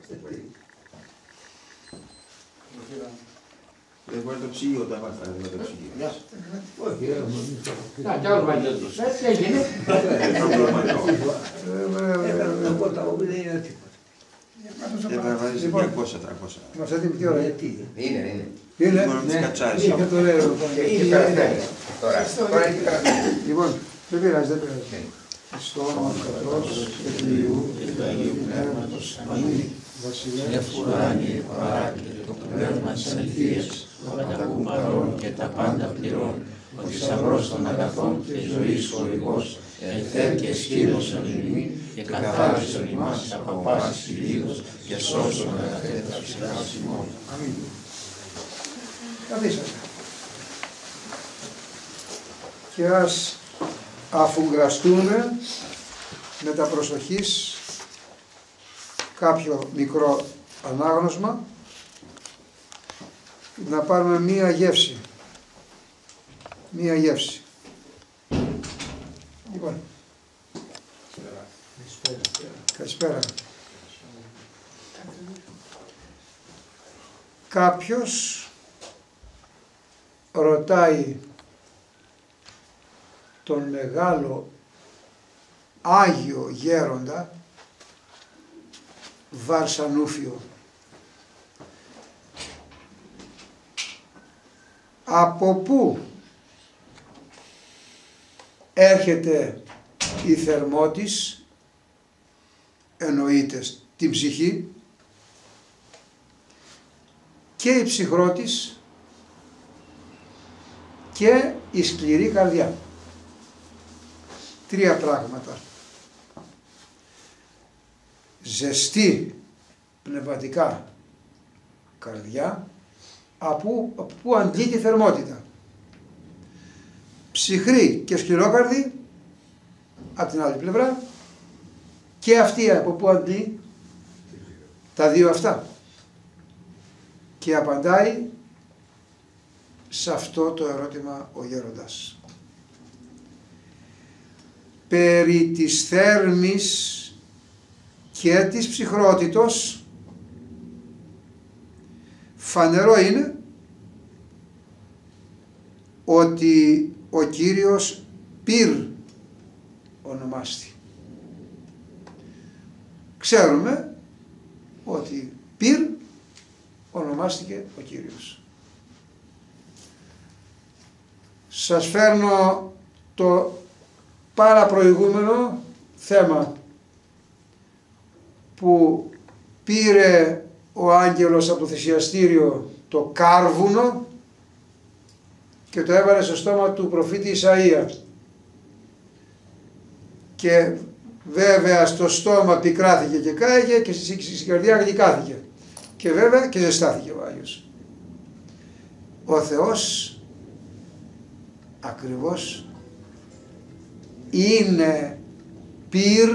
Δεν μπορεί το ψυγείο τα βάζα, δεν το ψυγείο. Όχι, να, κι άλλο μαγιώτος. Έτσι έγινε. Εγώ τα όμπι δεν είναι τίποτα. Δεν βάζεις 200-300. Με αυτή την τι ώρα. Είναι. Είναι. Μόνο με τις κατσάρες. Και το λέω. Έχει περαστέρι. Τώρα έχει περαστέρι. Λοιπόν, δεν πειράζει, δεν πειράζει. Στο όνομα του Πατρός και του Υιού και του Αγίου Πνεύματος. Αμήν. Βασιλεύ Ουράνιε παράκλητο το πνεύμα της αληθείας, το πανταχού παρών και τα πάντα πληρών, ο θησαυρός των αγαθών και ζωής χορηγός, ελθέ και σκήνωσον ημί και καθάρισον ημάς από πάσης κυλίδος και σώσον αγαθέ τα ψηλά ημών. Αμήν. Καθίσατε. Και ας αφουγκραστούμε με τα προσοχής κάποιο μικρό ανάγνωσμα, να πάρουμε μία γεύση. Μία γεύση. Λοιπόν. Καλησπέρα. Κάποιος ρωτάει τον μεγάλο Άγιο Γέροντα Βαρσανούφιο, από πού έρχεται η θερμότης, εννοείται την ψυχή, και η ψυχρότης και η σκληρή καρδιά. Τρία πράγματα. Ζεστή πνευματικά καρδιά, από που αντλεί τη θερμότητα. Ψυχρή και σκληρόκαρδη από την άλλη πλευρά, και αυτή από που αντλεί τα δύο αυτά. Και απαντάει σε αυτό το ερώτημα ο γέροντας. Περί της θέρμης και της ψυχρότητος φανερό είναι ότι ο Κύριος Πυρ ονομάστη. Ξέρουμε ότι Πυρ ονομάστηκε ο Κύριος. Σας φέρνω το παραπροηγούμενο θέμα που πήρε ο άγγελος από το θυσιαστήριο το κάρβουνο και το έβαλε στο στόμα του προφήτη Ισαΐα, και βέβαια στο στόμα πικράθηκε και κάηκε και στην καρδιά γλυκάθηκε και βέβαια και ζεστάθηκε ο Άγιος. Ο Θεός ακριβώς είναι πυρ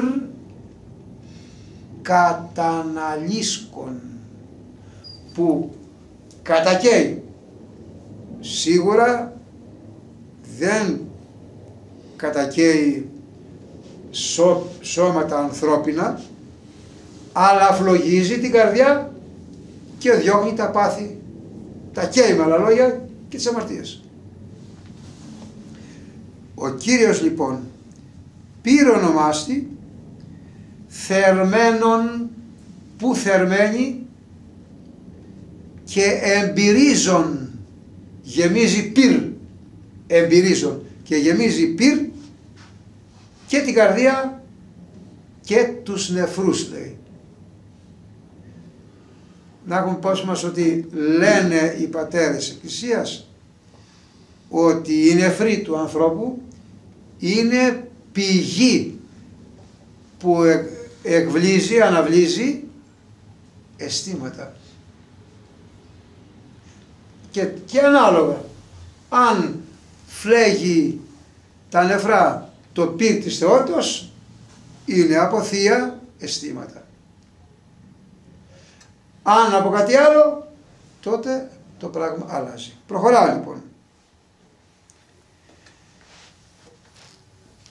καταναλίσκον, που κατακαίει. Σίγουρα δεν κατακαίει σώματα ανθρώπινα, αλλά αφλογίζει την καρδιά και διώχνει τα πάθη, τα καίει με άλλα λόγια, και τις αμαρτίες. Ο Κύριος λοιπόν πήρε ονομάστη θερμένον, που θερμαίνει, και εμπειρίζον, γεμίζει πυρ, εμπειρίζον και γεμίζει πυρ και την καρδία και τους νεφρούς, λέει. Να έχουμε υπόψη μας ότι λένε οι πατέρες της Εκκλησίας ότι οι νεφροί του ανθρώπου είναι πηγή που εκβλίζει, αναβλύζει αισθήματα. Και ανάλογα, αν φλέγει τα νεφρά το πυρ της θεότητος, είναι από θεία αισθήματα. Αν από κάτι άλλο, τότε το πράγμα αλλάζει. Προχωράω λοιπόν.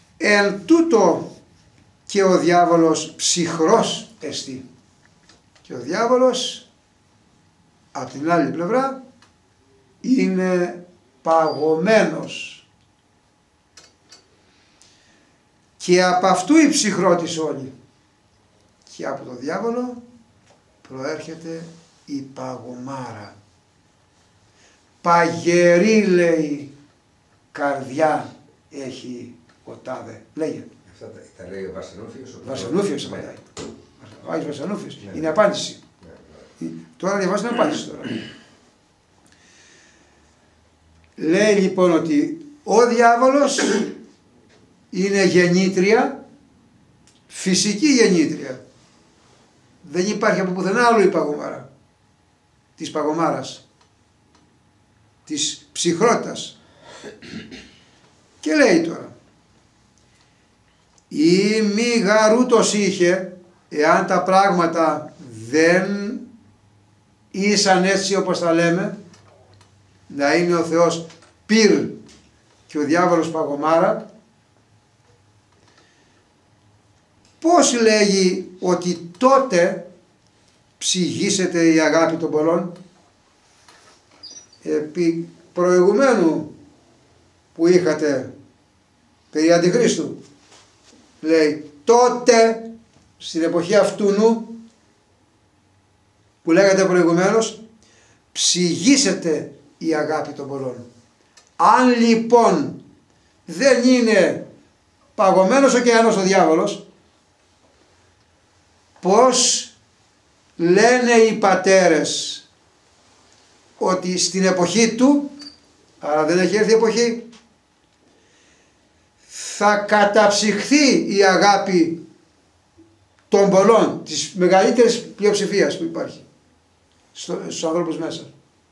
Εν τούτο και ο διάβολος ψυχρός εστί. Και Και ο διάβολος από την άλλη πλευρά είναι παγωμένος. Και από αυτού η ψυχρότης όλη. Και από το διάβολο προέρχεται η παγωμάρα. Παγερή, λέει, καρδιά έχει ο τάδε. Λέγε. Αυτά τα λέει ο Βασανούφιος. Βασανούφιος απαντάει. Ο Άγιος Βασανούφιος. Είναι απάντηση. Τώρα διαβάζω την απάντηση τώρα. Λέει λοιπόν ότι ο διάβολος είναι γεννήτρια, φυσική γεννήτρια. Δεν υπάρχει από πουθενά άλλο η παγωμάρα. Της παγωμάρας. Της ψυχρότητας. Και λέει τώρα, ή μη γαρούτος είχε, εάν τα πράγματα δεν ήσαν έτσι όπως τα λέμε, να είναι ο Θεός πυρ και ο διάβολος παγωμάρα, πώς λέγει ότι τότε ψυγίσεται η αγάπη των πολλών? Επί προηγουμένου που είχατε περί Αντιχρίστου, λέει τότε στην εποχή αυτούνου που λέγατε προηγουμένως, ψυγίσεται η αγάπη των πολλών. Αν λοιπόν δεν είναι παγωμένος ωκεανός ο διάβολος, πώς λένε οι πατέρες ότι στην εποχή του, άρα δεν έχει έρθει η εποχή, θα καταψυχθεί η αγάπη των πολλών, της μεγαλύτερης πλειοψηφίας που υπάρχει στους ανθρώπους μέσα.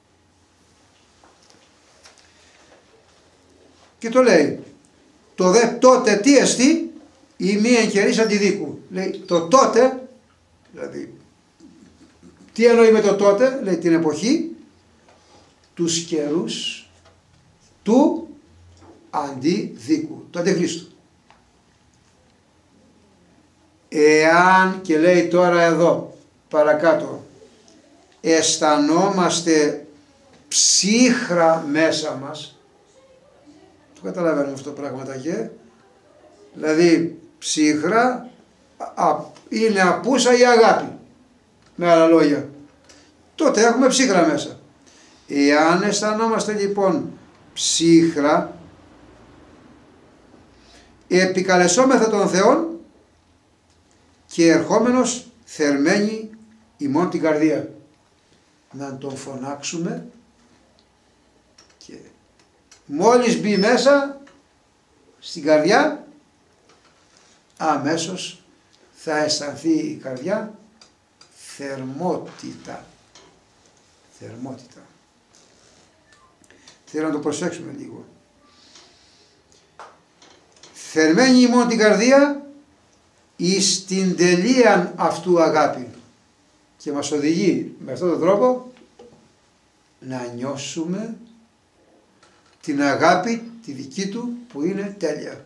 Και το λέει, το δε τότε τι εστί, η μη εν καιρής αντιδίκου. Λέει το τότε, δηλαδή τι εννοεί με το τότε? Λέει την εποχή, τους καιρούς του αντιδίκου, του Αντιχρίστου. Εάν, και λέει τώρα εδώ παρακάτω, αισθανόμαστε ψύχρα μέσα μας, το καταλαβαίνουμε αυτό το πράγματακε, δηλαδή ψύχρα είναι απούσα η αγάπη, με άλλα λόγια, τότε έχουμε ψύχρα μέσα. Εάν αισθανόμαστε λοιπόν ψύχρα, επικαλεσόμεθα τον Θεόν και ερχόμενος θερμένη ημών την καρδία. Να τον φωνάξουμε και μόλις μπει μέσα στην καρδιά, αμέσως θα αισθανθεί η καρδιά θερμότητα. Θερμότητα. Θέλω να το προσέξουμε λίγο. Θερμένη ημών την καρδία εις την τελείαν αυτού αγάπη, και μας οδηγεί με αυτόν τον τρόπο να νιώσουμε την αγάπη τη δική του που είναι τέλεια.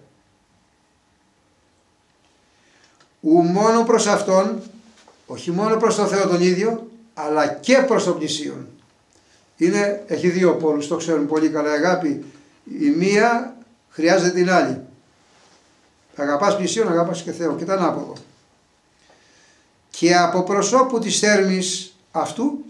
Ου μόνο προς Αυτόν, όχι μόνο προς τον Θεό τον ίδιο, αλλά και προς τον πλησίον. Έχει δύο πόλους, το ξέρουν πολύ καλά η αγάπη. Η μία χρειάζεται την άλλη. Αγαπάς πλησίον, αγαπάς και Θεό, και τα ανάποδο. Και από προσώπου της θέρμης αυτού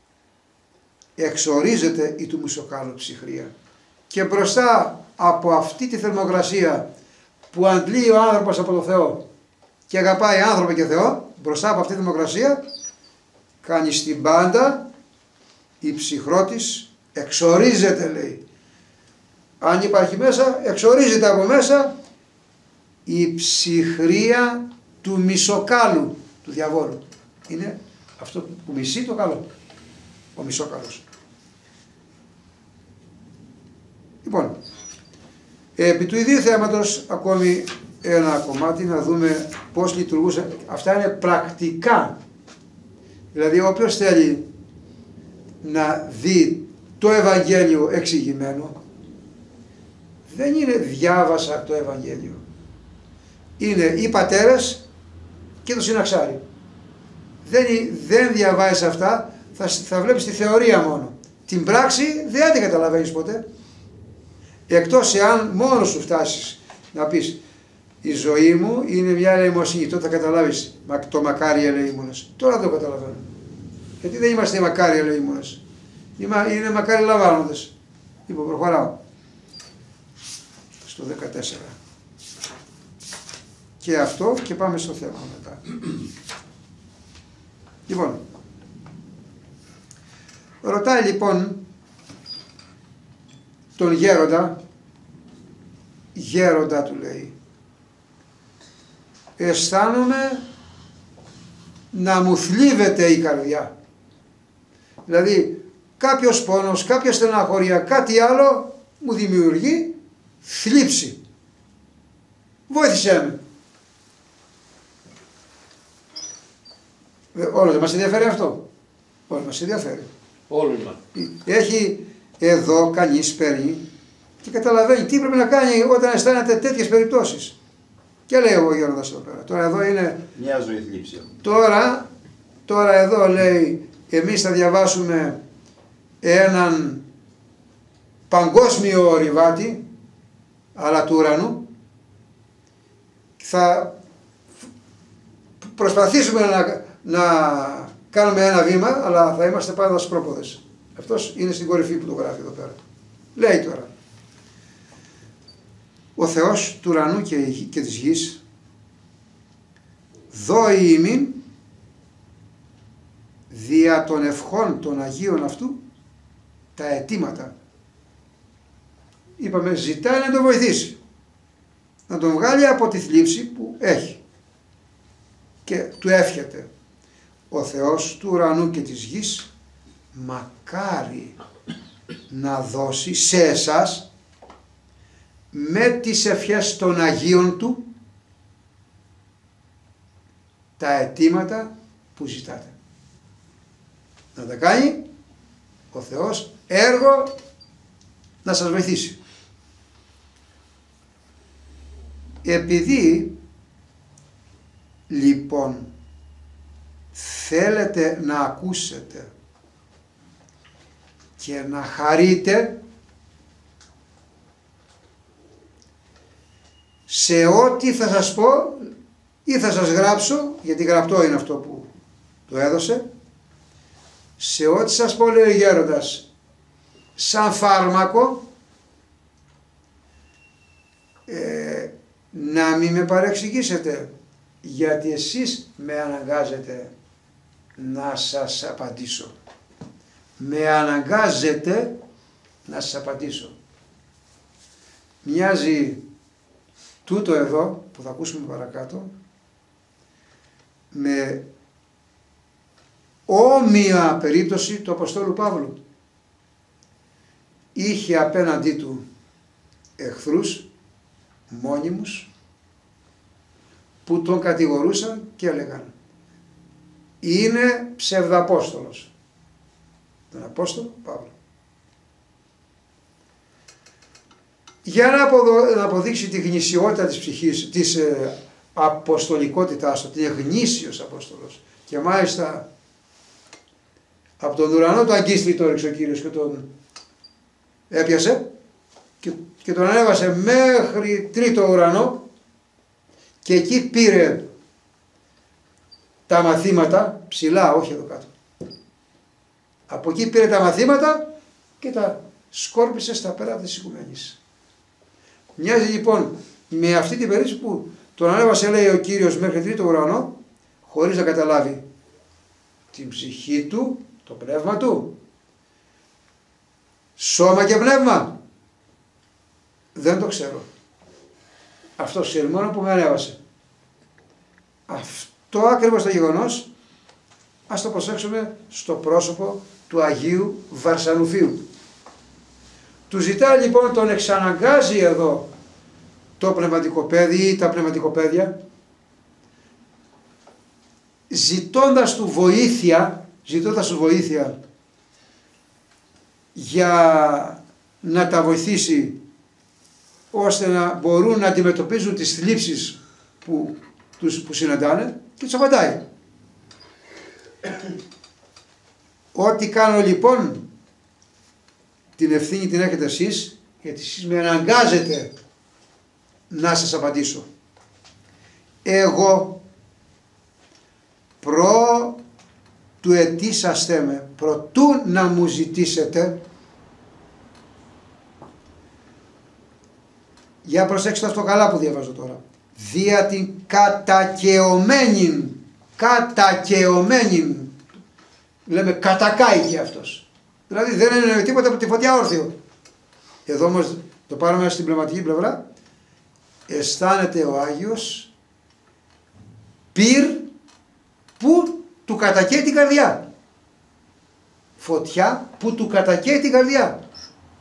εξορίζεται η του μισοκάλου ψυχρία. Και μπροστά από αυτή τη θερμοκρασία που αντλεί ο άνθρωπος από το Θεό και αγαπάει άνθρωπο και Θεό, μπροστά από αυτή τη θερμοκρασία κάνει στην πάντα η ψυχρότης, εξορίζεται, λέει. Αν υπάρχει μέσα, εξορίζεται από μέσα η ψυχρία του μισοκάλου του διαβόλου. Είναι αυτό που μισεί το καλό, ο μισόκαλος. Λοιπόν, επί του ιδίου θέματος ακόμη ένα κομμάτι να δούμε πώς λειτουργούσε. Αυτά είναι πρακτικά. Δηλαδή όποιος θέλει να δει το Ευαγγέλιο εξηγημένο, δεν είναι διάβασα το Ευαγγέλιο. Είναι οι πατέρες και το συναξάρι. δεν διαβάζεις αυτά, θα βλέπεις τη θεωρία μόνο. Την πράξη δεν την καταλαβαίνεις ποτέ. Εκτός εάν μόνο σου φτάσεις να πεις η ζωή μου είναι μια ελεημοσύνη, τότε θα καταλάβεις το μακάρι ελεήμονας. Τώρα δεν το καταλαβαίνω. Γιατί δεν είμαστε μακάρι ελεήμονας. Είναι μακάρι λαμβάνοντες. Λοιπόν, προχωράω. Στο 14. Και αυτό και πάμε στο θέμα μετά. Λοιπόν, ρωτάει λοιπόν τον γέροντα του λέει, αισθάνομαι να μου θλίβεται η καρδιά. Δηλαδή κάποιος πόνος, κάποια στεναχωρία, κάτι άλλο μου δημιουργεί θλίψη. Βοήθησέ με. Όλο δεν μας ενδιαφέρει αυτό. Όλο μας ενδιαφέρει. Έχει εδώ κανείς παίρνει και καταλαβαίνει τι πρέπει να κάνει όταν αισθάνεται τέτοιες περιπτώσεις. Και λέει ο γέροντας εδώ πέρα. Τώρα εδώ είναι... Μια ζωή θλίψη. Τώρα εδώ λέει, εμείς θα διαβάσουμε έναν παγκόσμιο ορειβάτη, αλλά του ουρανού. Θα προσπαθήσουμε να κάνουμε ένα βήμα, αλλά θα είμαστε πάντα σπρόποδες. Αυτός είναι στην κορυφή που το γράφει εδώ πέρα. Λέει τώρα, ο Θεός του ουρανού και της γης δώει ημίν δια των ευχών των Αγίων αυτού τα αιτήματα. Είπαμε ζητάει να τον βοηθήσει, να τον βγάλει από τη θλίψη που έχει και του εύχεται ο Θεός του ουρανού και της γης μακάρι να δώσει σε εσάς με τις ευχές των Αγίων του τα αιτήματα που ζητάτε. Να τα κάνει ο Θεός έργο να σας βοηθήσει. Επειδή λοιπόν θέλετε να ακούσετε και να χαρείτε σε ό,τι θα σας πω ή θα σας γράψω, γιατί γραπτό είναι αυτό που το έδωσε, σε ό,τι σας πω λέει ο γέροντας σαν φάρμακο, να μην με παρεξηγήσετε, γιατί εσείς με αναγκάζετε να σας απαντήσω. Με αναγκάζετε να σας απαντήσω. Μοιάζει τούτο εδώ που θα ακούσουμε παρακάτω με όμοια περίπτωση του Αποστόλου Παύλου. Είχε απέναντί του εχθρούς μόνιμους που τον κατηγορούσαν και έλεγαν είναι ψευδαπόστολος. Τον Απόστολο Παύλο. Για να αποδείξει τη γνησιότητα της ψυχής, της αποστολικότητάς του, την γνήσιος Απόστολος. Και μάλιστα από τον ουρανό το αγκίστρι το έριξε ο Κύριος και τον έπιασε και τον ανέβασε μέχρι τρίτο ουρανό και εκεί πήρε τα μαθήματα ψηλά, όχι εδώ κάτω. Από εκεί πήρε τα μαθήματα και τα σκόρπισε στα πέρατα της οικουμένης. Μοιάζει λοιπόν με αυτή την περίπτωση που τον ανέβασε λέει ο Κύριος μέχρι τρίτο ουρανό χωρίς να καταλάβει την ψυχή του, το πνεύμα του. Σώμα και πνεύμα. Δεν το ξέρω. Αυτό ξέρει μόνο που με ανέβασε. Αυτό ακριβώς το γεγονός ας το προσέξουμε στο πρόσωπο του Αγίου Βαρσανουφίου. Του ζητάει λοιπόν, τον εξαναγκάζει εδώ το πνευματικό παιδί ή τα πνευματικοπαίδια, ζητώντας του βοήθεια για να τα βοηθήσει ώστε να μπορούν να αντιμετωπίζουν τις θλίψεις που συναντάνε και τους απαντάει. Ό,τι κάνω λοιπόν, την ευθύνη την έχετε εσείς, γιατί εσείς με αναγκάζετε να σας απαντήσω. Εγώ του ετήσαστε με, προτού να μου ζητήσετε, για προσέξτε αυτό καλά που διαβάζω τώρα, δια την κατακαιωμένη, λέμε κατακάει και αυτός, δηλαδή δεν είναι τίποτα από τη φωτιά όρθιο. Εδώ όμως το πάρουμε στην πνευματική πλευρά, αισθάνεται ο Άγιος πυρ που του κατακαίει την καρδιά. Φωτιά που του κατακαίει την καρδιά.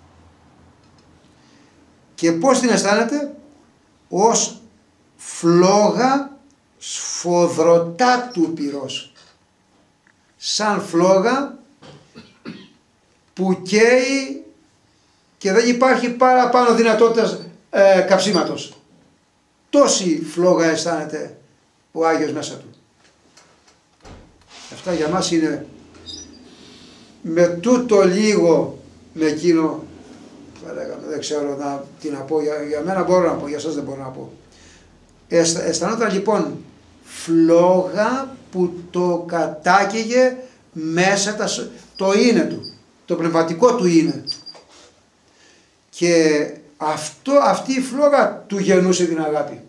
Και πώς την αισθάνεται? Ως φλόγα σφοδρωτά του πυρός. Σαν φλόγα που καίει και δεν υπάρχει παραπάνω δυνατότητας καψίματος. Τόση φλόγα αισθάνεται ο Άγιος μέσα του. Αυτά για μας είναι με τούτο λίγο, με εκείνο θα λέγαμε, δεν ξέρω τι να πω, για μένα μπορώ να πω, για σας δεν μπορώ να πω. Αισθανόταν λοιπόν φλόγα που το κατάκαιγε μέσα το είναι του, το πνευματικό του είναι. Και αυτή η φλόγα του γεννούσε την αγάπη.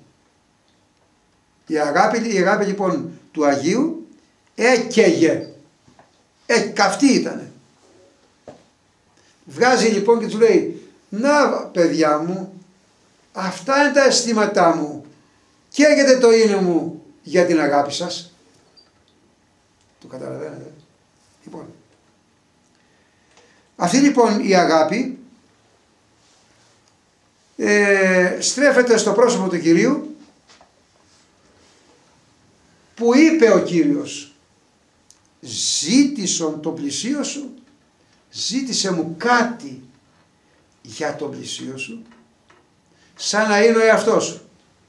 Η αγάπη λοιπόν του Αγίου έκαιγε, καυτή ήτανε. Βγάζει λοιπόν και του λέει, να παιδιά μου, αυτά είναι τα αισθήματά μου, καίγεται το είναι μου για την αγάπη σας. Το καταλαβαίνετε? Λοιπόν, αυτή λοιπόν η αγάπη στρέφεται στο πρόσωπο του Κυρίου, που είπε ο Κύριος, ζήτησον το πλησίο σου, ζήτησε μου κάτι για το πλησίο σου, σαν να είναι ο εαυτός σου.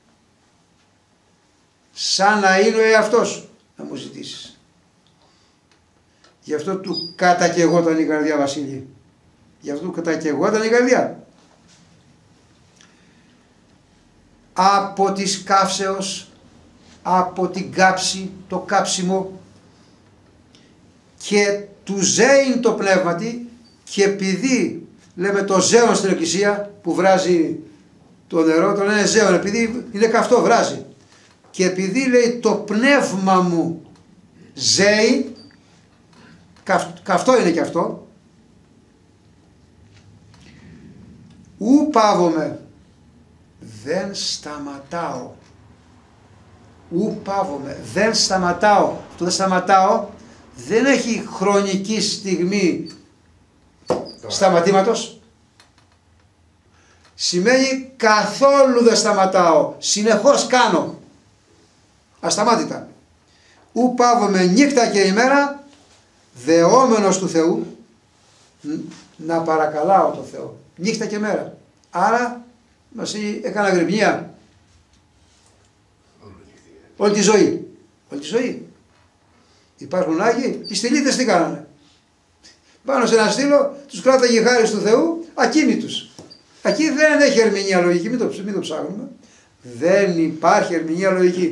Σαν να είναι ο εαυτός σου να μου ζητήσεις. Γι' αυτό του κατακαιγόταν η καρδιά, Βασίλη. Γι' αυτό του κατακαιγόταν η καρδιά. Από της καύσεως, από την κάψη, το κάψιμο, και του ζέειν το πνεύματι, και επειδή λέμε το ζέον στην εκκλησία που βράζει το νερό, το λένε ζέον επειδή είναι καυτό, βράζει. Και επειδή λέει το πνεύμα μου ζέει, καυτό είναι και αυτό, ου παύομαι, δεν σταματάω. Ου παύομαι, δεν σταματάω. Το δεν σταματάω δεν έχει χρονική στιγμή σταματήματος. Σημαίνει καθόλου δεν σταματάω, συνεχώς κάνω, ασταμάτητα. Ου παύομαι νύχτα και ημέρα, δεόμενος του Θεού, να παρακαλάω το Θεό νύχτα και μέρα. Άρα μας έκανα γρυπνία όλη τη ζωή. Όλη τη ζωή. Υπάρχουν Άγιοι, οι στυλίτες τι κάνανε? Πάνω σε ένα στήλο τους κράταγε χάρις του Θεού ακίνητους. Εκεί δεν έχει ερμηνεία λογική, μην το ψάχνουμε. Δεν υπάρχει ερμηνεία λογική.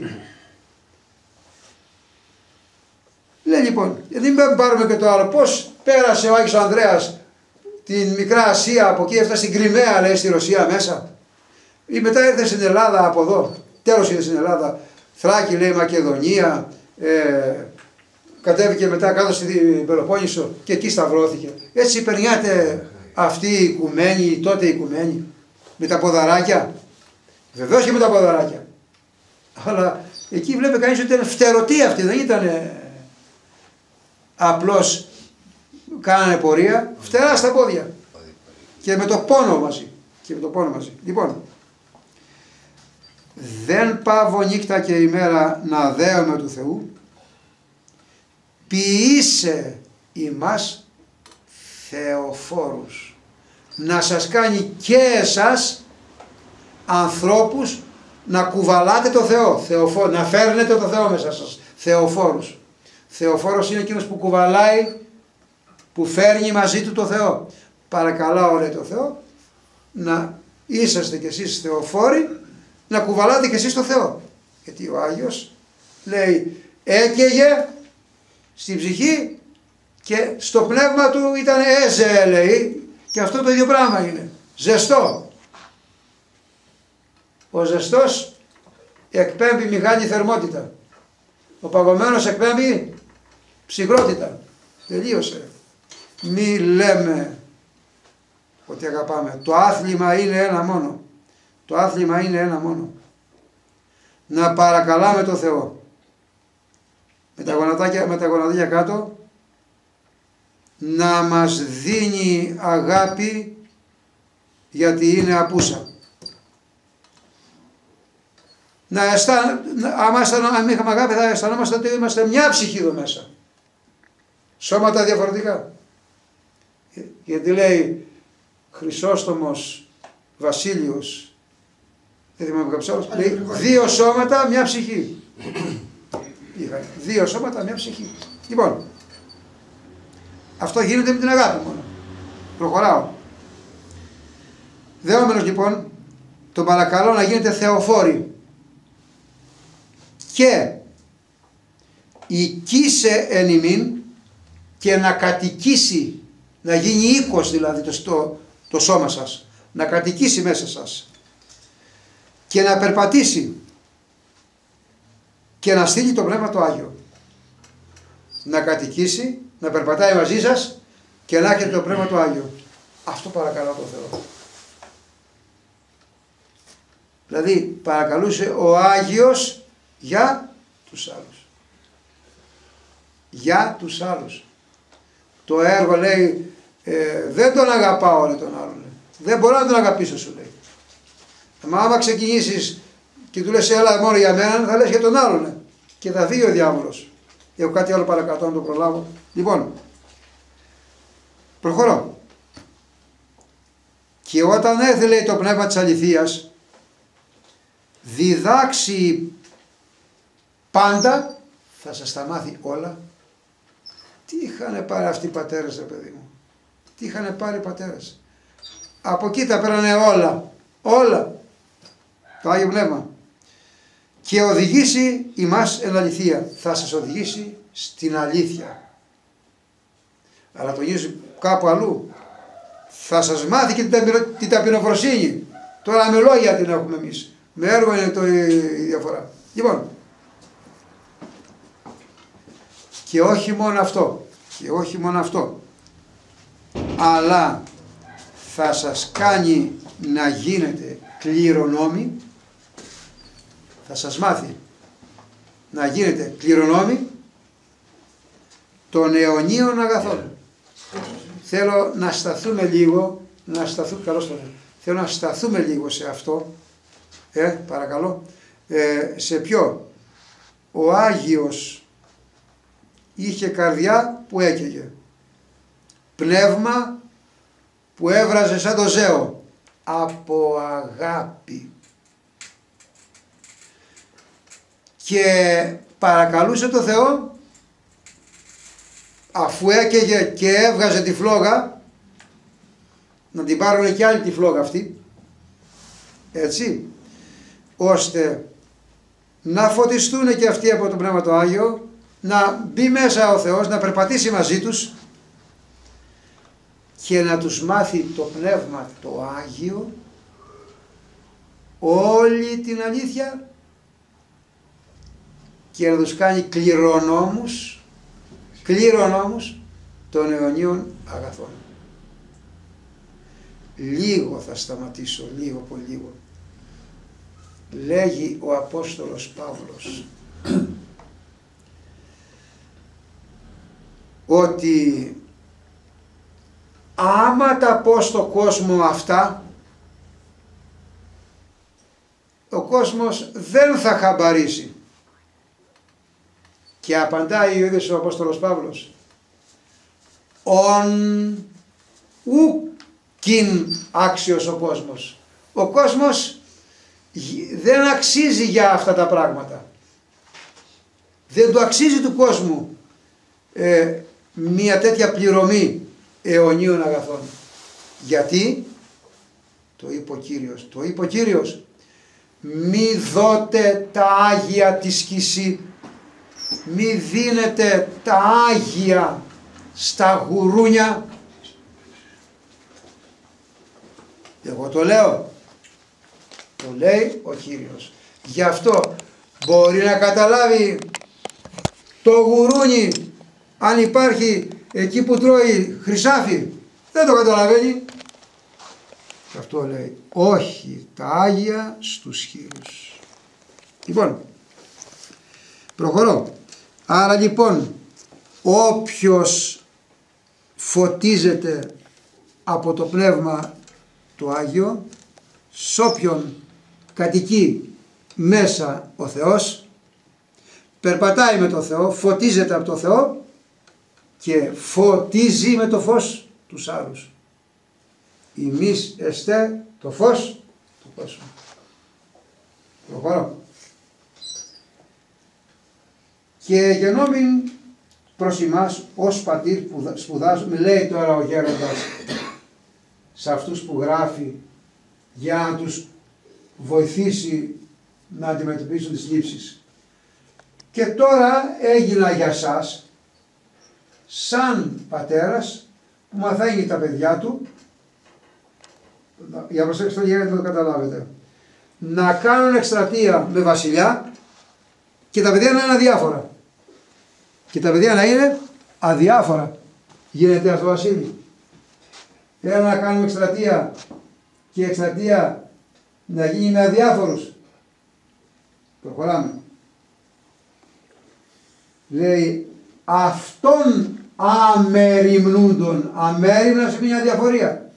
Λέει λοιπόν, γιατί μην πάρουμε και το άλλο, πώς πέρασε ο Άγιος Ανδρέας την Μικρά Ασία, από εκεί έφτασε στην Κριμαία, λέει, στη Ρωσία μέσα. Ή μετά ήρθε στην Ελλάδα από εδώ, τέλος ήρθε στην Ελλάδα, Θράκη λέει, Μακεδονία, κατέβηκε μετά κάτω στην Πελοπόννησο και εκεί σταυρώθηκε. Έτσι περνιάται αυτή η οικουμένη, τότε η οικουμένη, με τα ποδαράκια. Βεβαίως και με τα ποδαράκια. Αλλά εκεί βλέπει κανείς ότι ήταν φτερωτοί αυτοί, δεν ήταν απλώς κάνανε πορεία, φτερά στα πόδια. Και με το πόνο μαζί. Λοιπόν, δεν πάβω νύχτα και ημέρα να δέομαι του Θεού, ποιήσε ημάς θεοφόρους. Να σας κάνει και εσάς ανθρώπους να κουβαλάτε το Θεό, να φέρνετε το Θεό μέσα σας, θεοφόρους. Θεοφόρος είναι εκείνος που κουβαλάει, που φέρνει μαζί του το Θεό. Παρακαλάω, λέει το Θεό, να είσαστε κι εσείς θεοφόροι, να κουβαλάτε κι εσείς το Θεό. Γιατί ο Άγιος λέει έκαιγε στην ψυχή και στο πνεύμα του ήταν έζε, λέει, και αυτό το ίδιο πράγμα είναι. Ζεστό. Ο ζεστός εκπέμπει μεγάλη θερμότητα. Ο παγωμένος εκπέμπει ψυχρότητα. Τελείωσε. Μη λέμε ότι αγαπάμε. Το άθλημα είναι ένα μόνο. Το άθλημα είναι ένα μόνο. Να παρακαλάμε το Θεό. Με τα γονατάκια κάτω. Να μας δίνει αγάπη γιατί είναι απούσα. Αν μην είχαμε αγάπη θα αισθανόμαστε ότι είμαστε μια ψυχή εδώ μέσα. Σώματα διαφορετικά. Γιατί λέει Χρυσόστομος Βασίλειος, δεν θυμάμαι κάποιος άλλος, λέει 2 σώματα μια ψυχή. Είχαν 2 σώματα μια ψυχή. Λοιπόν, αυτό γίνεται με την αγάπη μόνο. Προχωράω. Δεόμενος λοιπόν, τον παρακαλώ να γίνετε θεοφόροι και οικίσε εν ημίν, και να κατοικήσει, να γίνει οίκος δηλαδή το σώμα σας, να κατοικήσει μέσα σας και να περπατήσει και να στείλει το Πνεύμα το Άγιο. Να κατοικήσει, να περπατάει μαζί σας και να έχετε το Πνεύμα το Άγιο. Αυτό παρακαλώ το Θεό. Δηλαδή παρακαλούσε ο Άγιος για τους άλλους. Για τους άλλους. Το έργο λέει δεν τον αγαπάω, λέει τον άλλον. Δεν μπορώ να τον αγαπήσω, σου λέει. Μα άμα ξεκινήσεις και του λες έλα μόνο για μένα, θα λες για τον άλλον. Και θα φύγει ο διάβολος. Έχω κάτι άλλο παρακατώ να το προλάβω. Λοιπόν, προχωρώ. Και όταν έρθει, λέει, το Πνεύμα της αληθείας, διδάξει πάντα, θα σας τα μάθει όλα. Τι είχαν πάρει αυτοί οι πατέρες, ρε παιδί μου. Τι είχαν πάρει οι πατέρες. Από εκεί τα πέρανε όλα. Όλα. Το Άγιο Πνεύμα. Και οδηγήσει ημάς εν αληθεία. Θα σας οδηγήσει στην αλήθεια. Αλλά το γυρίζει κάπου αλλού. Θα σας μάθει και την ταπεινοφροσύνη. Τώρα με λόγια την έχουμε εμείς. Με έργο είναι η διαφορά. Λοιπόν. Και όχι μόνο αυτό. Και όχι μόνο αυτό. Αλλά θα σας κάνει να γίνετε κληρονόμοι. Θα σας μάθει να γίνετε κληρονόμοι των αιωνίων αγαθών. Θέλω να σταθούμε λίγο, θέλω να σταθούμε λίγο σε αυτό, παρακαλώ, σε ποιο? Ο Άγιος είχε καρδιά που έκαιγε, πνεύμα που έβραζε σαν το ζέο, από αγάπη. Και παρακαλούσε το Θεό, αφού έκαιγε και έβγαζε τη φλόγα, να την πάρουν και άλλη τη φλόγα αυτή, έτσι, ώστε να φωτιστούν και αυτοί από το Πνεύμα το Άγιο, να μπει μέσα ο Θεός, να περπατήσει μαζί τους και να τους μάθει το Πνεύμα το Άγιο όλη την αλήθεια και να τους κάνει κληρονόμους των αιωνίων αγαθών. Λίγο θα σταματήσω, λίγο πολύ λίγο. Λέγει ο Απόστολος Παύλος ότι άμα τα πω στο κόσμο αυτά, ο κόσμος δεν θα χαμπαρίσει. Και απαντάει ο ίδιος ο Απόστολος Παύλος, «Ον ουκιν άξιος ο κόσμος». Ο κόσμος δεν αξίζει για αυτά τα πράγματα. Δεν του αξίζει του κόσμου μια τέτοια πληρωμή αιωνίων αγαθών. Γιατί, το είπε ο Κύριος, μη δώτε τα Άγια τη σκισή, μη δίνετε τα Άγια στα γουρούνια. Εγώ το λέω, το λέει ο Κύριος. Γι' αυτό μπορεί να καταλάβει το γουρούνι αν υπάρχει εκεί που τρώει χρυσάφι, δεν το καταλαβαίνει. Γι' αυτό λέει όχι τα Άγια στους χείρους. Λοιπόν, προχωρώ. Άρα λοιπόν όποιος φωτίζεται από το Πνεύμα το Άγιο, σ' όποιον κατοικεί μέσα ο Θεός, περπατάει με το Θεό, φωτίζεται από το Θεό και φωτίζει με το φως τους άλλους. Ημείς εστέ το φως του κόσμου. Προχωρώ. Και γενόμην προς εμάς ως πατήρ που σπουδάζουμε, λέει τώρα ο γέροντας σε αυτούς που γράφει για να τους βοηθήσει να αντιμετωπίσουν τις λήψεις. Και τώρα έγινα για σας σαν πατέρας που μαθαίνει τα παιδιά του, για προσέξτε για να το καταλάβετε, να κάνουν εκστρατεία με βασιλιά και τα παιδιά να είναι αδιάφορα. Και τα παιδιά να είναι αδιάφορα. Γίνεται αυτό βασίλη. Θέλω να κάνουμε εκστρατεία και η εκστρατεία να γίνει με αδιάφορους. Προχωράμε. Λέει αυτόν αμεριμνούντον. Αμέριμνα σε μια αδιαφορία.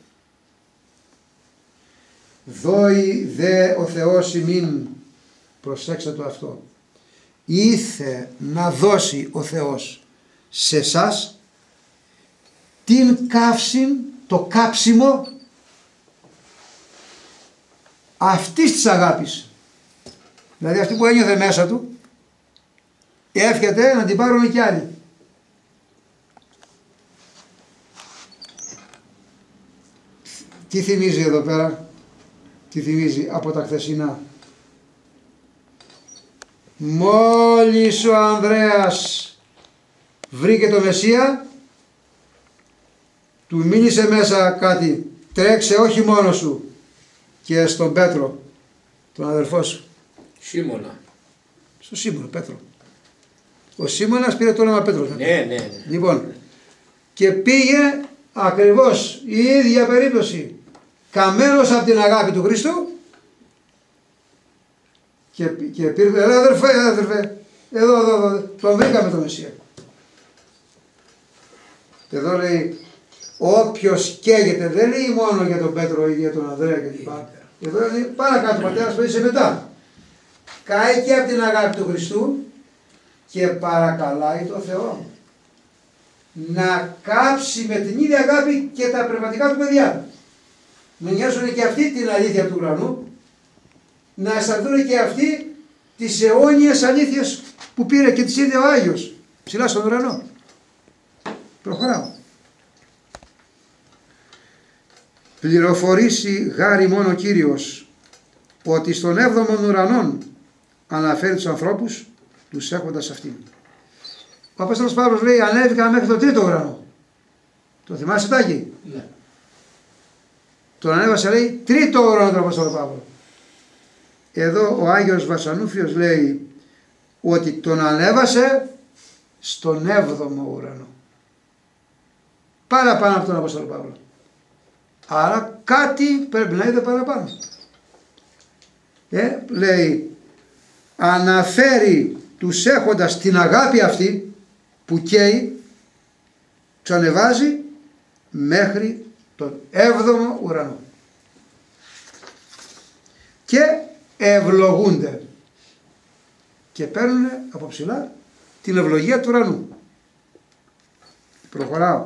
Δόει δε ο Θεός ημίν, προσέξτε το αυτό, ήθε να δώσει ο Θεός σε εσάς την καύση, το κάψιμο αυτής της αγάπης. Δηλαδή αυτή που ένιωθε μέσα του εύχεται να την πάρουν κι άλλοι. Τι θυμίζει εδώ πέρα, τι θυμίζει από τα χθεσινά. Μόλις ο Ανδρέας βρήκε το Μεσσία, του μίλησε μέσα κάτι, τρέξε όχι μόνο σου και στον Πέτρο, τον αδερφό σου. Σίμωνα. Στο Σίμωνα, Πέτρο. Ο Σίμωνας πήρε το όνομα Πέτρος. Ναι. Λοιπόν, και πήγε ακριβώς η ίδια περίπτωση, καμένος από την αγάπη του Χριστού και πήρε, αδερφέ, εδώ, τον βρήκαμε τον Μεσσία. Εδώ λέει, όποιος καίγεται, δεν λέει μόνο για τον Πέτρο ή για τον Ανδρέα κλπ. Εδώ λέει παρακάτω, πατέρας που είσαι μετά. Κάει και από την αγάπη του Χριστού και παρακαλάει το Θεό να κάψει με την ίδια αγάπη και τα πνευματικά του παιδιά. Να νιώσουν και αυτοί την αλήθεια του ουρανού, να αισθανθούν και αυτοί τις αιώνιες αλήθειες που πήρε και τις είδε ο Άγιος ψηλά στον ουρανό. Προχωράω. Πληροφορήσει γάρι μόνο Κύριος ότι στον 7ο ουρανόν αναφέρει τους ανθρώπους τους έχοντας αυτήν. Ο Απόστολος Παύλος λέει ανέβηκα μέχρι τον 3ο ουρανό. Το θυμάσαι Τάκη? Ναι. Τον ανέβασε λέει 3ο ουρανό τον Απόστολο Παύλο. Εδώ ο Άγιος Βασανούφιος λέει ότι τον ανέβασε στον 7ο ουρανό. Παραπάνω από τον Απόστολο Παύλο. Άρα κάτι πρέπει να είδε παραπάνω. Λέει αναφέρει τους έχοντας την αγάπη αυτή που καίει, τους ανεβάζει μέχρι τον 7ο ουρανό και ευλογούνται και παίρνουν από ψηλά την ευλογία του ουρανού. Προχωράω.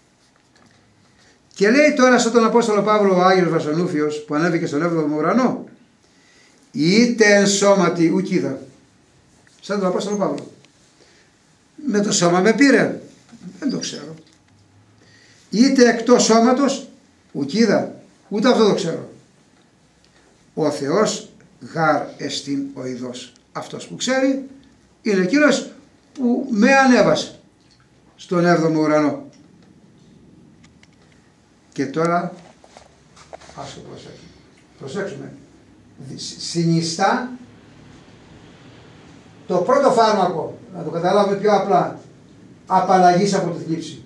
Και λέει τώρα σαν τον Απόστολο Παύλο ο Άγιος Βασανούφιος που ανέβηκε στον 7ο ουρανό, είτε εν σώματι ουκ είδα. Σαν τον Απόστολο Παύλο. Με το σώμα με πήρε, Δεν το ξέρω. Είτε εκτός σώματος, ουκίδα, ούτε αυτό το ξέρω. Ο Θεός γάρ εστίν ο ειδός. Αυτός που ξέρει είναι εκείνος που με ανέβασε στον 7ο ουρανό. Και τώρα ας το προσέξουμε. Συνιστά το πρώτο φάρμακο, να το καταλάβουμε πιο απλά, απαλλαγής από τη θλίψη.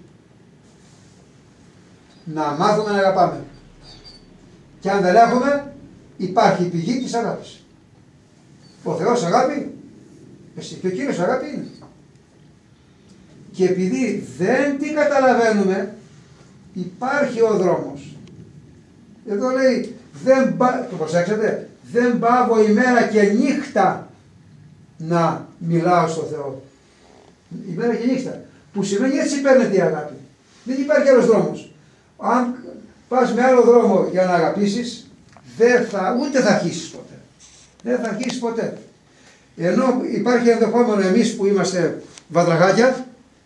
Να μάθουμε να αγαπάμε. Και αν δεν έχουμε, υπάρχει η πηγή της αγάπης. Ο Θεός αγάπη, εσύ και ο Κύριος αγάπη είναι. Και επειδή δεν την καταλαβαίνουμε, υπάρχει ο δρόμος. Εδώ λέει, το προσέξατε, δεν πάβω ημέρα και νύχτα να μιλάω στο Θεό. Ημέρα και νύχτα. Που σημαίνει έτσι παίρνεται η αγάπη. Δεν υπάρχει άλλος δρόμος. Αν πας με άλλο δρόμο για να αγαπήσεις, ούτε θα αρχίσεις ποτέ. Δεν θα αρχίσεις ποτέ. Ενώ υπάρχει ενδεχόμενο εμείς που είμαστε βατραχάκια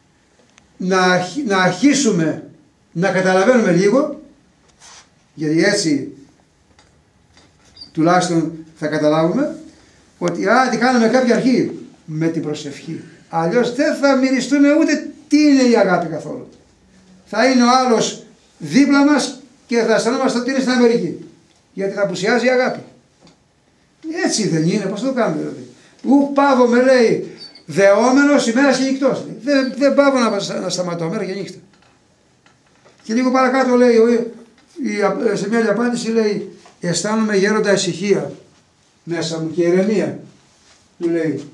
να αρχίσουμε να καταλαβαίνουμε λίγο, γιατί έτσι τουλάχιστον θα καταλάβουμε ότι τι κάνουμε κάποια αρχή με την προσευχή. Αλλιώς δεν θα μυριστούμε ούτε τι είναι η αγάπη καθόλου. Θα είναι ο άλλος δίπλα μας και θα αισθανόμαστε ότι είναι στην Αμερική. Γιατί θα απουσιάζει η αγάπη. Έτσι δεν είναι, πώς το κάνουμε δηλαδή. Ου πάβω με λέει δεόμενος ημέρας και νυχτός. Δεν πάβω να σταματώ μέρα και νύχτα. Και λίγο παρακάτω λέει, σε μια άλλη απάντηση λέει, αισθάνομαι γέροντα ησυχία μέσα μου και ηρεμία. Του λέει,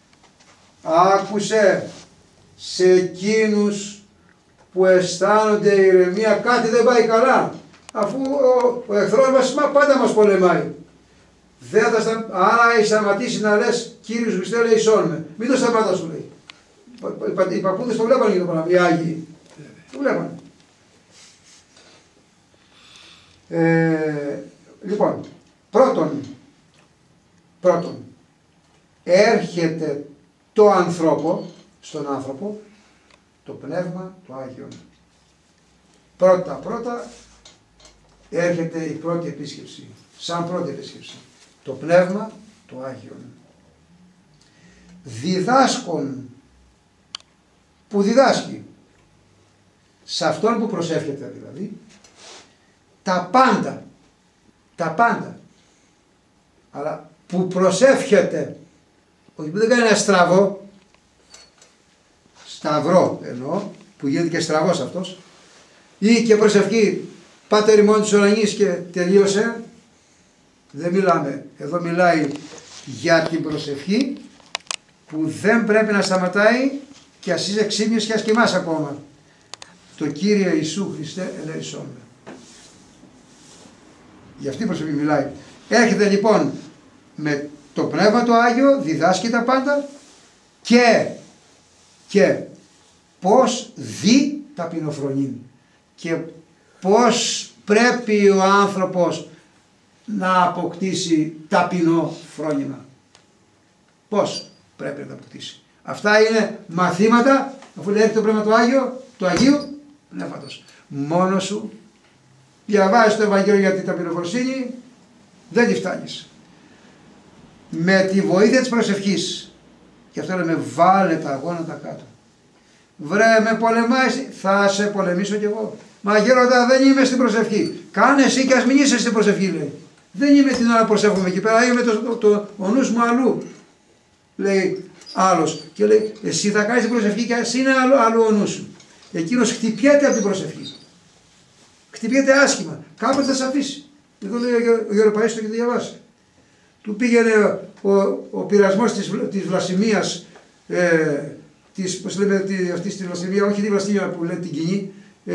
άκουσε σε εκείνους που αισθάνονται ηρεμία κάτι δεν πάει καλά. Αφού ο εχθρός μας πάντα μας πολεμάει. Άρα έχει σταματήσει να λες Κύριος Χριστέ ελεησόν με. Μην το σταματά σου λέει. Οι παππούδες το βλέπανε και το πράγμα, οι Άγιοι. Το βλέπανε. Λοιπόν, πρώτον, έρχεται το ανθρώπο, στον άνθρωπο, το Πνεύμα το Άγιον. Πρώτα έρχεται η πρώτη επίσκεψη, σαν πρώτη επίσκεψη. Το Πνεύμα το Άγιον. Διδάσκον, που διδάσκει, σε αυτόν που προσεύχεται δηλαδή, τα πάντα, αλλά που προσεύχεται, όχι που δεν κάνει ένα σταυρό εννοώ, που γίνεται και στραβός αυτός, ή και προσευχή Πάτερ ημών της ουρανής και τελείωσε, δεν μιλάμε. Εδώ μιλάει για την προσευχή που δεν πρέπει να σταματάει και ας είσαι ξύπνιος και ας κοιμάς ακόμα. Το Κύριε Ιησού Χριστέ ελέησόν με. Για αυτή την προσευχή μιλάει. Έρχεται λοιπόν με το Πνεύμα το Άγιο, διδάσκει τα πάντα και πώς δει ταπεινοφρονήν και πώς πρέπει ο άνθρωπος να αποκτήσει ταπεινό φρόνημα. Πώς πρέπει να τα αποκτήσει. Αυτά είναι μαθήματα, αφού λέει το Πνεύμα του Αγίου Πνεύματος. Μόνος σου διαβάζεις το Ευαγγέλιο για την ταπεινοφροσύνη, δεν τη φτάνεις. Με τη βοήθεια της προσευχής, και αυτό λέμε βάλε τα αγώνα κάτω. Βρε με πολεμάς, θα σε πολεμήσω κι εγώ. Μα γέροντα δεν είμαι στην προσευχή. Κάνε εσύ και ας μην είσαι στην προσευχή λέει. Δεν είμαι την ώρα προσεύχομαι εκεί πέρα, είμαι ο νους μου αλλού. Λέει άλλος και λέει εσύ θα κάνεις την προσευχή και εσύ είναι αλλού ο νους σου. Εκείνος χτυπιέται από την προσευχή. Χτυπιέται άσχημα. Κάποτε θα σε αφήσει. Εδώ λέει ο Γεροπαΐστος το και το διαβάσει. Του πήγαινε ο πειρασμός της βλασιμίας, πώς λέμε αυτή τη βλασιμία, όχι τη βλασιμία που λένε την κοινή,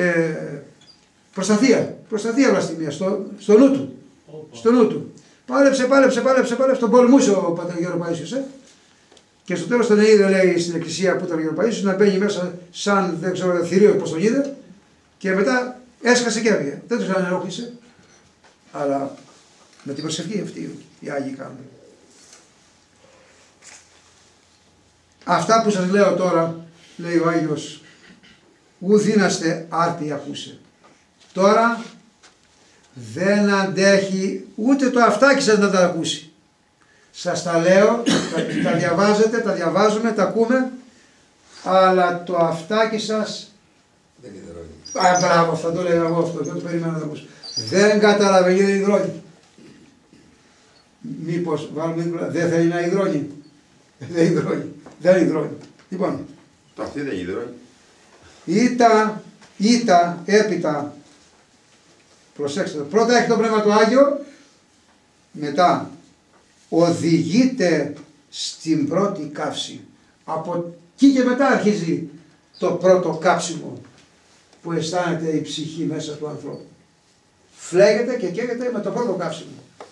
προσταθία βλασιμία, στο νου του. Στο νου του. Πάλεψε, τον πολμούσε ο πατέρ Γεροπαΐσιος. Και στο τέλος τον είδε, λέει, στην εκκλησία που ήταν ο Γεροπαΐσιος, να μπαίνει μέσα σαν, δεν ξέρω, θηρίο πώς τον είδε, και μετά έσκασε και έβγαινε. Δεν τους ανενόχλησε, αλλά με την προσευχή αυτή οι Άγιοι κάνουν. Αυτά που σας λέω τώρα, λέει ο Άγιος ου δύναστε άρτη ακούσε. Τώρα δεν αντέχει ούτε το αυτάκι σας να τα ακούσει. Σας τα λέω, τα διαβάζετε, τα διαβάζουμε, τα ακούμε, αλλά το αυτάκι σας... Δεν υδρώνει. Μπράβο, θα το λέγα εγώ αυτό, δεν το περίμενα να το ακούσω. Δεν καταλαβαίνει, δεν υδρώνει. Μήπως βάλουμε, δεν θέλει να υδρώνει. Δεν υδρώνει, δεν υδρώνει. Λοιπόν, Το αυτή δεν υδρώνει. Ήτα, έπειτα, προσέξτε, πρώτα έχει το Πνεύμα του Άγιο, μετά οδηγείται στην πρώτη καύση. Από εκεί και μετά αρχίζει το πρώτο κάψιμο που αισθάνεται η ψυχή μέσα του ανθρώπου. Φλέγεται και καίγεται με το πρώτο κάψιμο.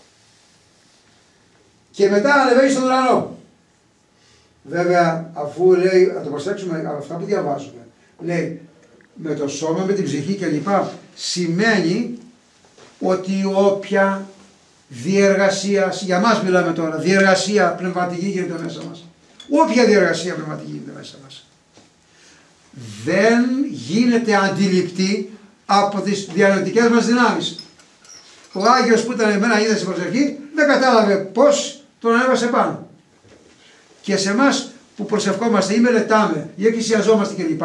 Και μετά ανεβαίνει στον ουρανό. Βέβαια, αφού λέει, να το προσέξουμε από αυτά που διαβάζουμε, λέει με το σώμα, με την ψυχή κλπ. Σημαίνει ότι όποια διεργασία, για μας μιλάμε τώρα, διεργασία πνευματική γίνεται μέσα μας. Όποια διεργασία πνευματική γίνεται μέσα μας. Δεν γίνεται αντιληπτή από τις διανοητικές μας δυνάμεις. Ο Άγιος που ήταν εμένα είδε στην προσευχή δεν κατάλαβε πώς τον ανέβασε πάνω. Και σε εμάς που προσευχόμαστε ή μελετάμε ή εκκλησιαζόμαστε κλπ.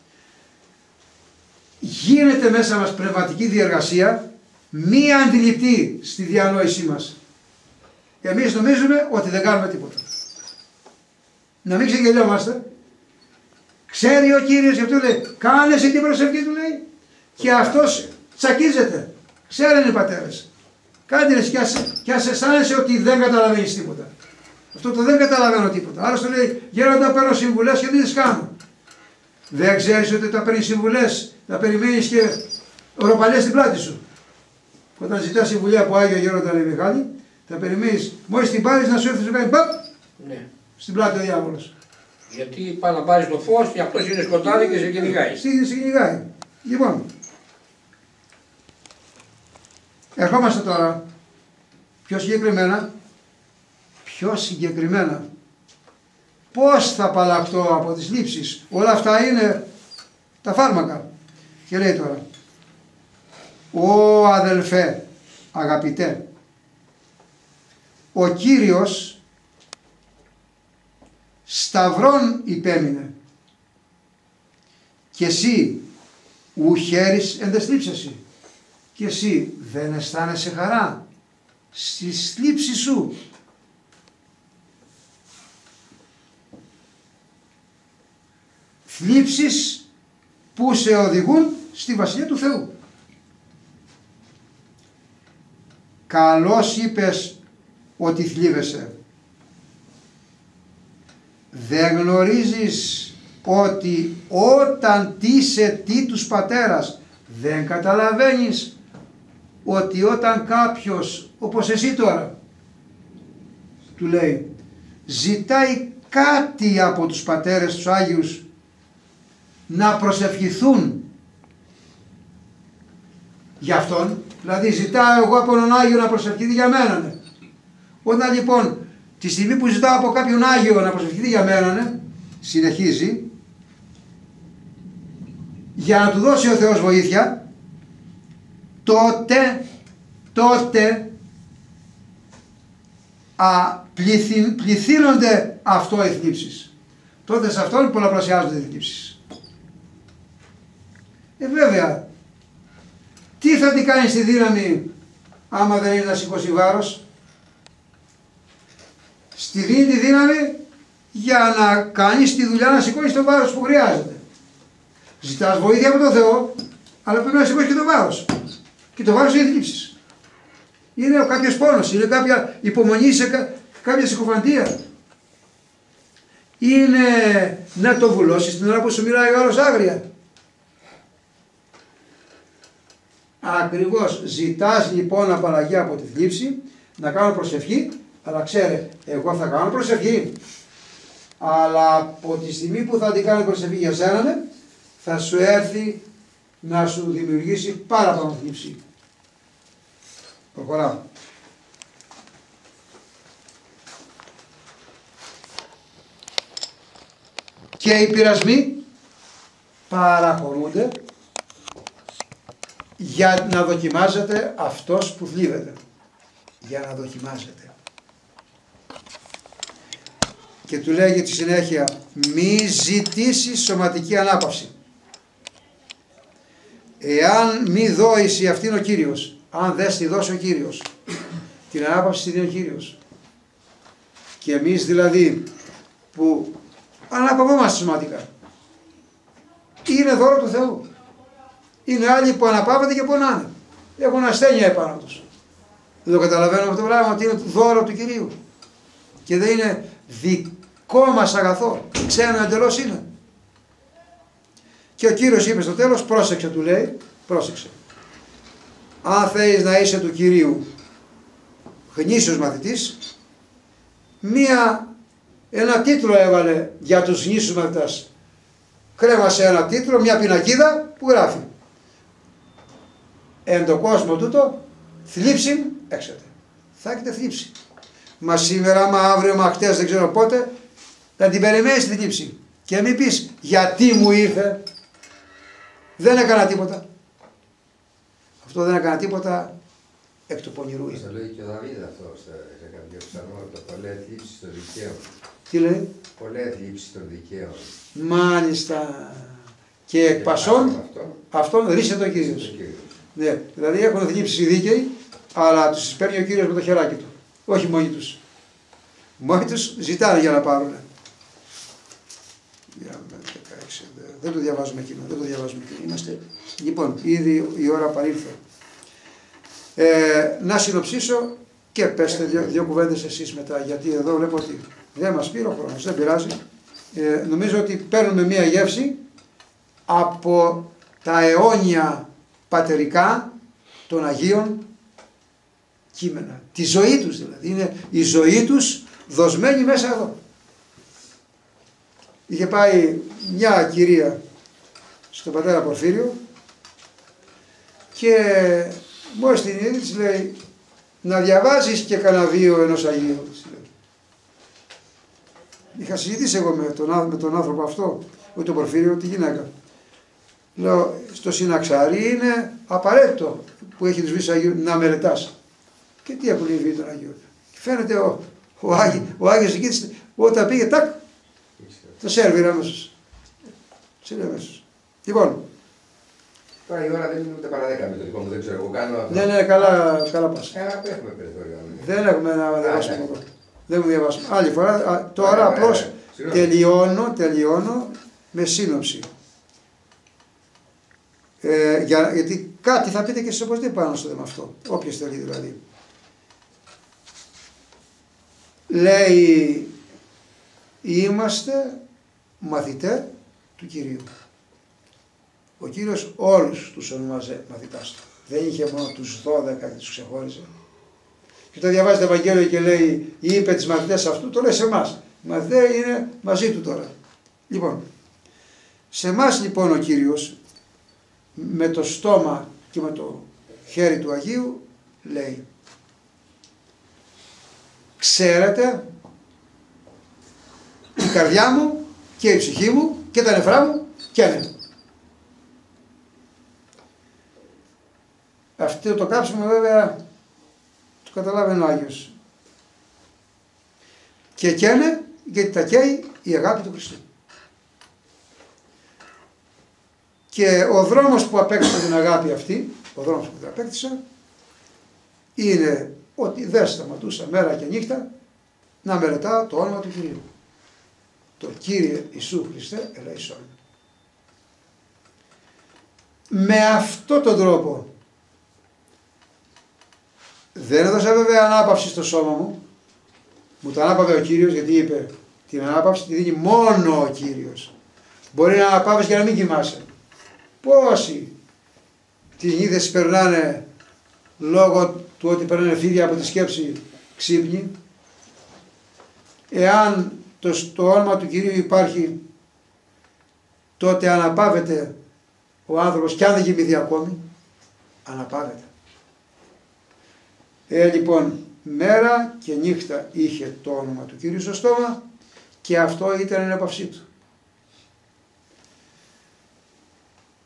Γίνεται μέσα μας πνευματική διεργασία μη αντιληπτή στη διανόησή μας. Εμείς νομίζουμε ότι δεν κάνουμε τίποτα. Να μην ξεγελιόμαστε. Ξέρει ο Κύριος και αυτό λέει, κάνε εσύ την προσευχή του λέει. Και αυτός τσακίζεται. Ξέρουν οι πατέρες. Κάντε εσύ και ας αισθάνεσαι ότι δεν καταλαβαίνεις τίποτα. Αυτό το δεν καταλαβαίνω τίποτα. Άλλος το λέει, γέροντα παίρνω συμβουλές και δεν τις κάνω. Δεν ξέρεις ότι τα παίρνεις συμβουλές, τα περιμένεις και οροπαλιές στην πλάτη σου. Όταν ζητάς συμβουλή από Άγιο Γέροντα λέει Μιχάλη, τα περιμένεις μόλις την πάρεις να σου έρθει σου κάνει παπ, Ναι. στην πλάτη ο διάβολος. Γιατί πάει να πάρεις το φως και αυτός είναι σκοτάδι και σε κυνηγάει. Σε κυνηγάει. Λοιπόν, ερχόμαστε τώρα πιο συγκεκριμένα. Πώς θα απαλλαχτώ από τις λήψεις. Όλα αυτά είναι τα φάρμακα. Και λέει τώρα, «Ω αδελφέ, αγαπητέ, ο Κύριος σταυρών υπέμεινε και εσύ ου χαίρεις εν τες θλίψεσι και εσύ δεν αισθάνεσαι χαρά στις θλίψεις σου». Θλίψεις που σε οδηγούν στη Βασιλεία του Θεού. Καλώς είπες ότι θλίβεσαι. Δεν γνωρίζεις ότι όταν τύσε τι τους πατέρας δεν καταλαβαίνεις ότι όταν κάποιος όπως εσύ τώρα του λέει ζητάει κάτι από τους πατέρες τους Άγιους να προσευχηθούν για αυτόν, δηλαδή ζητάω εγώ από έναν Άγιο να προσευχηθεί για μένα. Ναι. Όταν λοιπόν τη στιγμή που ζητάω από κάποιον Άγιο να προσευχηθεί για μένα, ναι, συνεχίζει για να του δώσει ο Θεός βοήθεια, τότε πληθύνονται αυτό οι θλίψεις. Τότε σε αυτόν πολλαπλασιάζονται οι θλίψεις. Βέβαια, τι θα την κάνει στη δύναμη άμα δεν είναι να σηκώσει βάρος. Στη δίνει τη δύναμη για να κάνεις τη δουλειά να σηκώσεις το βάρος που χρειάζεται. Ζητάς βοήθεια από τον Θεό, αλλά πρέπει να σηκώσεις και το βάρος. Και το βάρος είναι θλίψεις. Είναι κάποιος πόνος, είναι κάποια υπομονή σε κάποια συκοφαντία. Είναι να το βουλώσεις την ώρα που σου μιλάει ο άλλος άγρια. Ακριβώς, ζητάς λοιπόν απαλλαγή από τη θλίψη, να κάνω προσευχή, αλλά ξέρε, εγώ θα κάνω προσευχή, αλλά από τη στιγμή που θα την κάνω προσευχή για σένα, θα σου έρθει να σου δημιουργήσει πάρα πάνω θλίψη. Προχωράω. Και οι πειρασμοί παραχωρούνται για να δοκιμάζεται αυτός που θλίβεται. Για να δοκιμάζεται. Και του λέγει τη συνέχεια, μη ζητήσει σωματική ανάπαυση. Εάν μη δώσει αυτήν ο Κύριος, αν δεν στη δώσει ο Κύριος, την ανάπαυση τη δίνει ο Κύριος. Και εμείς δηλαδή που αναπαυόμαστε σωματικά, είναι δώρο του Θεού. Είναι άλλοι που αναπαύονται και πονάνε. Έχουν ασθένεια επάνω τους. Δεν το καταλαβαίνουμε αυτό το πράγμα, ότι είναι δώρο του Κυρίου. Και δεν είναι δικό μας αγαθό. Ξένο εντελώς είναι. Και ο Κύριος είπε στο τέλος, πρόσεξε, του λέει, πρόσεξε. Αν θέλεις να είσαι του Κυρίου γνήσιος μαθητής, ένα τίτλο έβαλε για τους γνήσιους μαθητάς. Κρέμασε ένα τίτλο, μια πινακίδα που γράφει, εν το κόσμο τούτο θλίψην έξετε. Θα έχετε θλίψη. Μα σήμερα, μα αύριο, μα χτες, δεν ξέρω πότε, θα την περιμένεις τη θλίψη. Και μην πεις γιατί μου ήρθε. Δεν έκανα τίποτα. Αυτό δεν έκανα τίποτα εκ του πονηρού. Το λέει και ο Δαβίδ αυτό σε κάποιο ψαλμό, το πολλές θλίψεις των δικαίων. Τι λέει? Πολλές θλίψεις των δικαίων. Μάλιστα. Και εκ πασών αυτόν ρίσε το Κύριος. Ναι, δηλαδή έχουν θλίψεις οι δίκαιοι, αλλά τους παίρνει ο Κύριος με το χεράκι του. Όχι μόνοι τους. Μόνοι τους ζητάνε για να πάρουν. Δεν το διαβάζουμε εκείνο. Δεν το διαβάζουμε εκείνο. Είμαστε... Λοιπόν, ήδη η ώρα παρήλθε. Να συνοψίσω και πέστε δύο κουβέντες εσείς μετά, γιατί εδώ βλέπω ότι δεν μας πήρε ο χρόνος, δεν πειράζει. Νομίζω ότι παίρνουμε μία γεύση από τα αιώνια πατερικά των Αγίων κείμενα. Τη ζωή τους δηλαδή. Είναι η ζωή τους δοσμένη μέσα εδώ. Είχε πάει μια κυρία στον πατέρα Πορφύριο και μόλις την είδε της λέει, να διαβάζεις και κανένα βίο ενός Αγίου. Είχα συζητήσει εγώ με τον άνθρωπο αυτό, με τον Πορφύριο, τη γυναίκα. Λέω, στο συναξάρι είναι απαραίτητο που έχει τους βίους Αγίου να μελετάς. Και τι έχουν οι βίοι των Αγίων. Φαίνεται ο Άγιος εκεί όταν πήγε τάκ, το σέρβιρε αμέσως. Λοιπόν. Τώρα η ώρα δεν είναι ούτε παρά 10 με το δικό μου, δεν ξέρω, εγώ κάνω... Ναι, καλά πας. Έχουμε περιθώριο. Δεν έχουμε να διαβάσουμε εδώ. Δεν μου διαβάσουμε. Άλλη φορά, τώρα απλώς τελειώνω με σύνοψη. Γιατί κάτι θα πείτε και εσείς οπωσδήποτε πάνω στο θέμα αυτό, όποιος θέλει δηλαδή. Λέει, είμαστε μαθητές του Κυρίου. Ο Κύριος όλους τους ονομάζε μαθητάς του. Δεν είχε μόνο τους 12 και τους ξεχώριζε. Και όταν διαβάζει το Ευαγγέλιο και λέει, είπε τις μαθητές αυτού, το λέει σε εμάς. Οι μαθητές είναι μαζί του τώρα. Λοιπόν, σε εμάς λοιπόν ο Κύριος, με το στόμα και με το χέρι του Αγίου, λέει, ξέρετε, η καρδιά μου και η ψυχή μου και τα νεφρά μου καίνε. Αυτό το κάψιμο βέβαια το καταλάβαινε ο Άγιος. Και καίνε γιατί τα καίει η αγάπη του Χριστού. Και ο δρόμος που απέκτησα την αγάπη αυτή, ο δρόμος που την απέκτησα, είναι ότι δεν σταματούσα μέρα και νύχτα να μελετάω το όνομα του Κυρίου. Το Κύριε Ιησού Χριστέ ελέησον. Με αυτό τον τρόπο δεν έδωσα βέβαια ανάπαυση στο σώμα μου. Μου το ανάπαυε ο Κύριος, γιατί είπε την ανάπαυση τη δίνει μόνο ο Κύριος. Μπορεί να αναπαύεις και να μην κοιμάσαι. Πόσοι την είδηση περνάνε λόγω του ότι περνάνε φίδια από τη σκέψη ξύπνοι. Εάν το όνομα του Κυρίου υπάρχει, τότε αναπαύεται ο άνθρωπος, και αν δεν κοιμηθεί ακόμη, αναπαύεται. Λοιπόν, μέρα και νύχτα είχε το όνομα του Κυρίου στο στόμα και αυτό ήταν η ανάπαυσή του.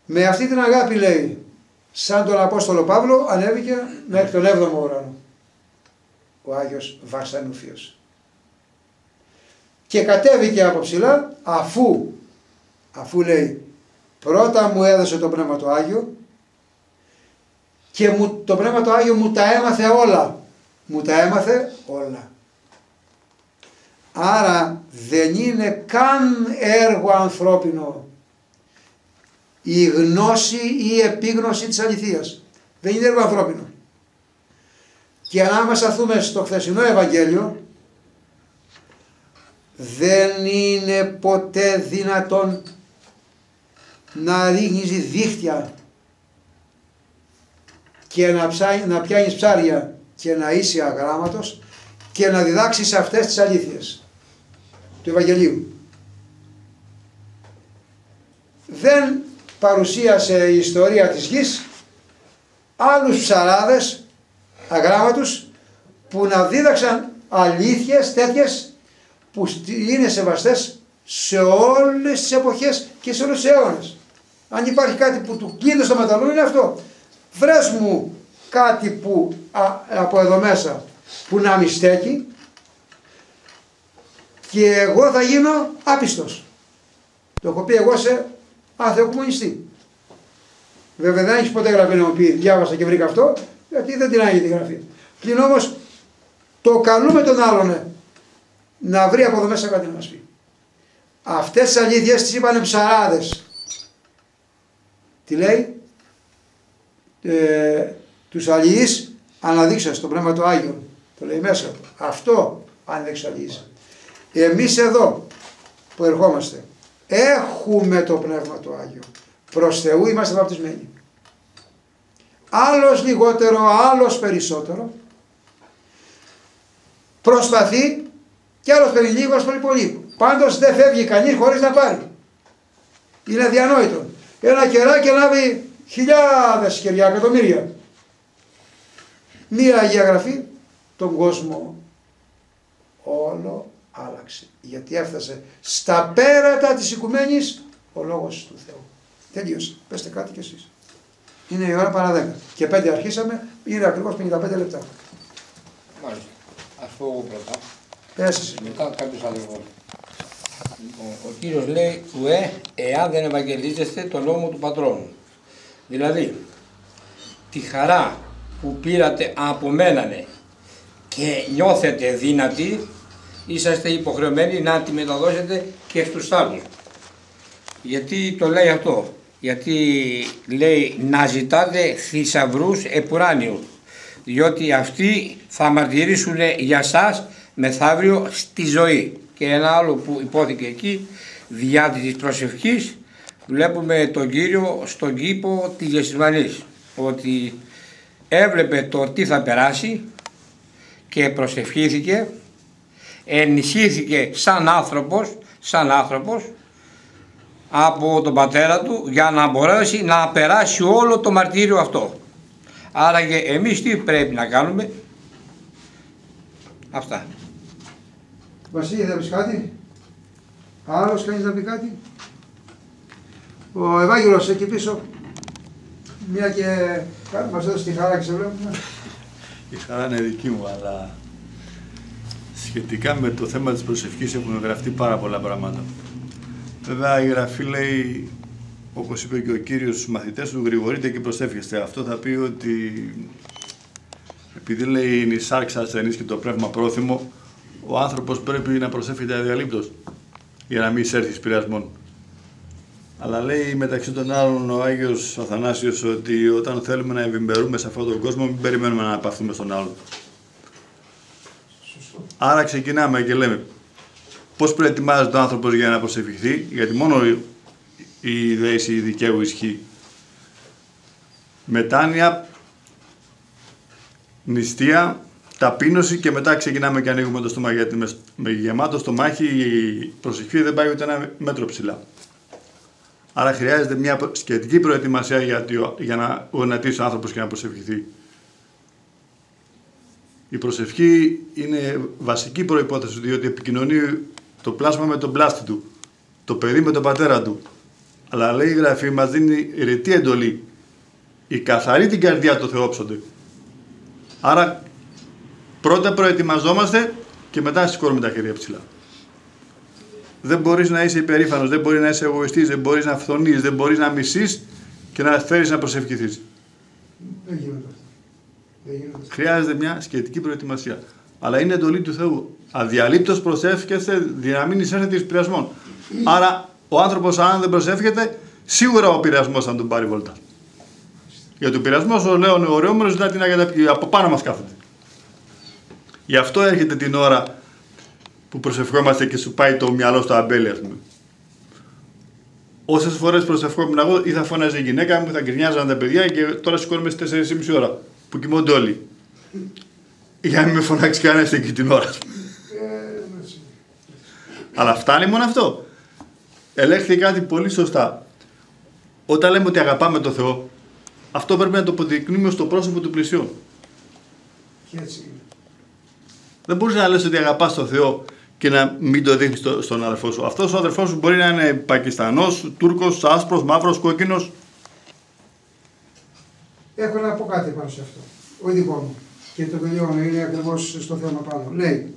Με αυτή την αγάπη, λέει, σαν τον Απόστολο Παύλο, ανέβηκε μέχρι τον 7ο ουρανό ο Άγιος Βαρσανούφιος. Και κατέβηκε από ψηλά, αφού λέει, πρώτα μου έδωσε το Πνεύμα το Άγιο και το Πνεύμα το Άγιο μου τα έμαθε όλα. Μου τα έμαθε όλα. Άρα δεν είναι καν έργο ανθρώπινο η γνώση ή η επίγνωση της αληθείας. Δεν είναι έργο ανθρώπινο. Και αν σταθούμε στο χθεσινό Ευαγγέλιο, δεν είναι ποτέ δυνατόν να ρίχνεις δίχτυα και να πιάνεις ψάρια και να είσαι αγράμματος και να διδάξεις αυτές τις αλήθειες του Ευαγγελίου. Δεν παρουσίασε η ιστορία της γης άλλους ψαράδες αγράμματους που να δίδαξαν αλήθειες τέτοιες που είναι σεβαστές σε όλες τις εποχές και σε όλους τους αιώνες. Αν υπάρχει κάτι που του κλείνει στο μεταλλό, είναι αυτό. Βρες μου κάτι που από εδώ μέσα που να μη στέκει και εγώ θα γίνω άπιστος. Το έχω πει εγώ σε αθεοκομμουνιστή. Βέβαια δεν έχεις ποτέ γραφή να μου πει διάβασα και βρήκα αυτό, γιατί δεν την άγγει τη γραφή. Πλην όμως το καλούμε τον άλλον να βρει από εδώ μέσα κάτι να μας πει. Αυτές τις αλήθειες τις είπανε ψαράδες. Τι λέει? Τους αλληλείς αναδείξας το Πνεύμα του Άγιο. Το λέει μέσα του. Αυτό ανέδειξε αλληλείς. Εμείς εδώ που ερχόμαστε έχουμε το Πνεύμα του Άγιο. Προς Θεού είμαστε βαπτισμένοι. Άλλος λιγότερο, άλλος περισσότερο. Προσπαθεί και άλλος περί λίγο, άλλος περί πολύ. Πάντως δεν φεύγει κανείς χωρίς να πάρει. Είναι αδιανόητο. Ένα κεράκι λάβει χιλιάδες κεριά, εκατομμύρια. Μία Αγία Γραφή τον κόσμο όλο άλλαξε. Γιατί έφτασε στα πέρατα της οικουμένης ο λόγος του Θεού. Τελείωσε. Πέστε κάτι κι εσείς. Είναι η ώρα παρά 10. Και 5 αρχίσαμε, είναι ακριβώς 55 λεπτά. Μάλιστα. Ας πω εγώ πρώτα. Πες εσύ. Μετά κάποιος αδερφός. Ο Κύριος λέει εάν δεν ευαγγελίζεστε τον νόμο του πατρόνου. Δηλαδή, τη χαρά που πήρατε από μένανε και νιώθετε δυνατοί, είσαστε υποχρεωμένοι να τη μεταδώσετε και στους άλλους. Γιατί το λέει αυτό? Γιατί λέει να ζητάτε θησαυρούς επουράνιους, διότι αυτοί θα μαρτυρήσουν για σας μεθαύριο στη ζωή. Και ένα άλλο που υπόθηκε εκεί, διά της προσευχής, βλέπουμε τον Κύριο στον κήπο της Γεσημανής, ότι έβλεπε το τι θα περάσει και προσευχήθηκε, ενισχύθηκε σαν άνθρωπος από τον πατέρα του για να μπορέσει να περάσει όλο το μαρτύριο αυτό. Άρα και εμείς τι πρέπει να κάνουμε? Αυτά. Βασίλη, θα πεις κάτι? Άλλος κανείς να πει κάτι? Ο Ευάγγελος εκεί πίσω, μια και μας έδωσε τη χαρά και σε βλέπουμε. Η χαρά είναι δική μου, αλλά σχετικά με το θέμα της προσευχής έχουν γραφτεί πάρα πολλά πράγματα. Βέβαια η Γραφή λέει, όπως είπε και ο Κύριος στους μαθητές του, γρηγορείτε και προσεύχεστε. Αυτό θα πει ότι επειδή λέει είναι η σάρξα ασθενής και το πνεύμα πρόθυμο, ο άνθρωπος πρέπει να προσεύχεται αδιαλείπτως για να μην εισέρθει εις πειρασμόν. Αλλά λέει μεταξύ των άλλων ο Άγιος Αθανάσιος ότι όταν θέλουμε να ευημερούμε σε αυτόν τον κόσμο, μην περιμένουμε να απαθούμε στον άλλον. Άρα ξεκινάμε και λέμε πώς προετοιμάζεται ο άνθρωπος για να προσευχηθεί, γιατί μόνο η δέηση δικαίου ισχύει. Μετάνοια, νηστεία, ταπείνωση και μετά ξεκινάμε και ανοίγουμε το στόμα, γιατί με γεμάτο στομάχι η προσευχή δεν πάει ούτε ένα μέτρο ψηλά. Άρα χρειάζεται μια σχετική προετοιμασία για να γονατίσει ο άνθρωπος και να προσευχηθεί. Η προσευχή είναι βασική προϋπόθεση, διότι επικοινωνεί το πλάσμα με τον πλάστη του, το παιδί με τον πατέρα του, Αλλά λέει η Γραφή μας δίνει ρητή εντολή. Η καθαρή την καρδιά του Θεόψονται. Άρα πρώτα προετοιμαζόμαστε και μετά σηκώνουμε τα χέρια ψηλά. Δεν μπορείς να είσαι υπερήφανος, δεν μπορείς να είσαι εγωιστής, δεν μπορείς να φθονείς, δεν μπορείς να μισείς και να φέρεις να προσευχηθείς. Δεν γίνεται αυτό. Χρειάζεται μια σχετική προετοιμασία. Αλλά είναι εντολή του Θεού. Αδιαλείπτως προσεύχεστε, δυναμήν εισέρχεται εις πειρασμών. Άρα ο άνθρωπος, αν δεν προσεύχεται, σίγουρα ο πειρασμός θα τον πάρει βολτά. Γιατί ο πειρασμός, ο Λέων Ωρεόμενος, ζητά την Αγία από πάνω μας κάθεται. Γι' αυτό έρχεται την ώρα που προσευχόμαστε και σου πάει το μυαλό στο αμπέλι, ας πούμε. Όσες φορές προσευχόμουν εγώ, ή θα φώναζε η γυναίκα μου, θα γκρινιάζαν τα παιδιά και τώρα σηκώνουμε στις 4:30 ώρα που κοιμώνται όλοι. Για να μην με φωνάξει κανένας εκεί την ώρα. Αλλά φτάνει μόνο αυτό. Ελέγχθη κάτι πολύ σωστά. Όταν λέμε ότι αγαπάμε τον Θεό, αυτό πρέπει να το αποδεικνύουμε στο πρόσωπο του πλησιού. Και έτσι είναι. Δεν μπορείς να λες ότι αγαπάς τον Θεό και να μην το δείχνεις στον αδερφό σου. Αυτός ο αδερφός σου μπορεί να είναι Πακιστανός, Τούρκος, άσπρος, μαύρος, κόκκινος. Έχω να πω κάτι πάνω σε αυτό. Ο δικό μου. Και το τελειώνω, είναι ακριβώς στο θέμα πάνω. Λέει,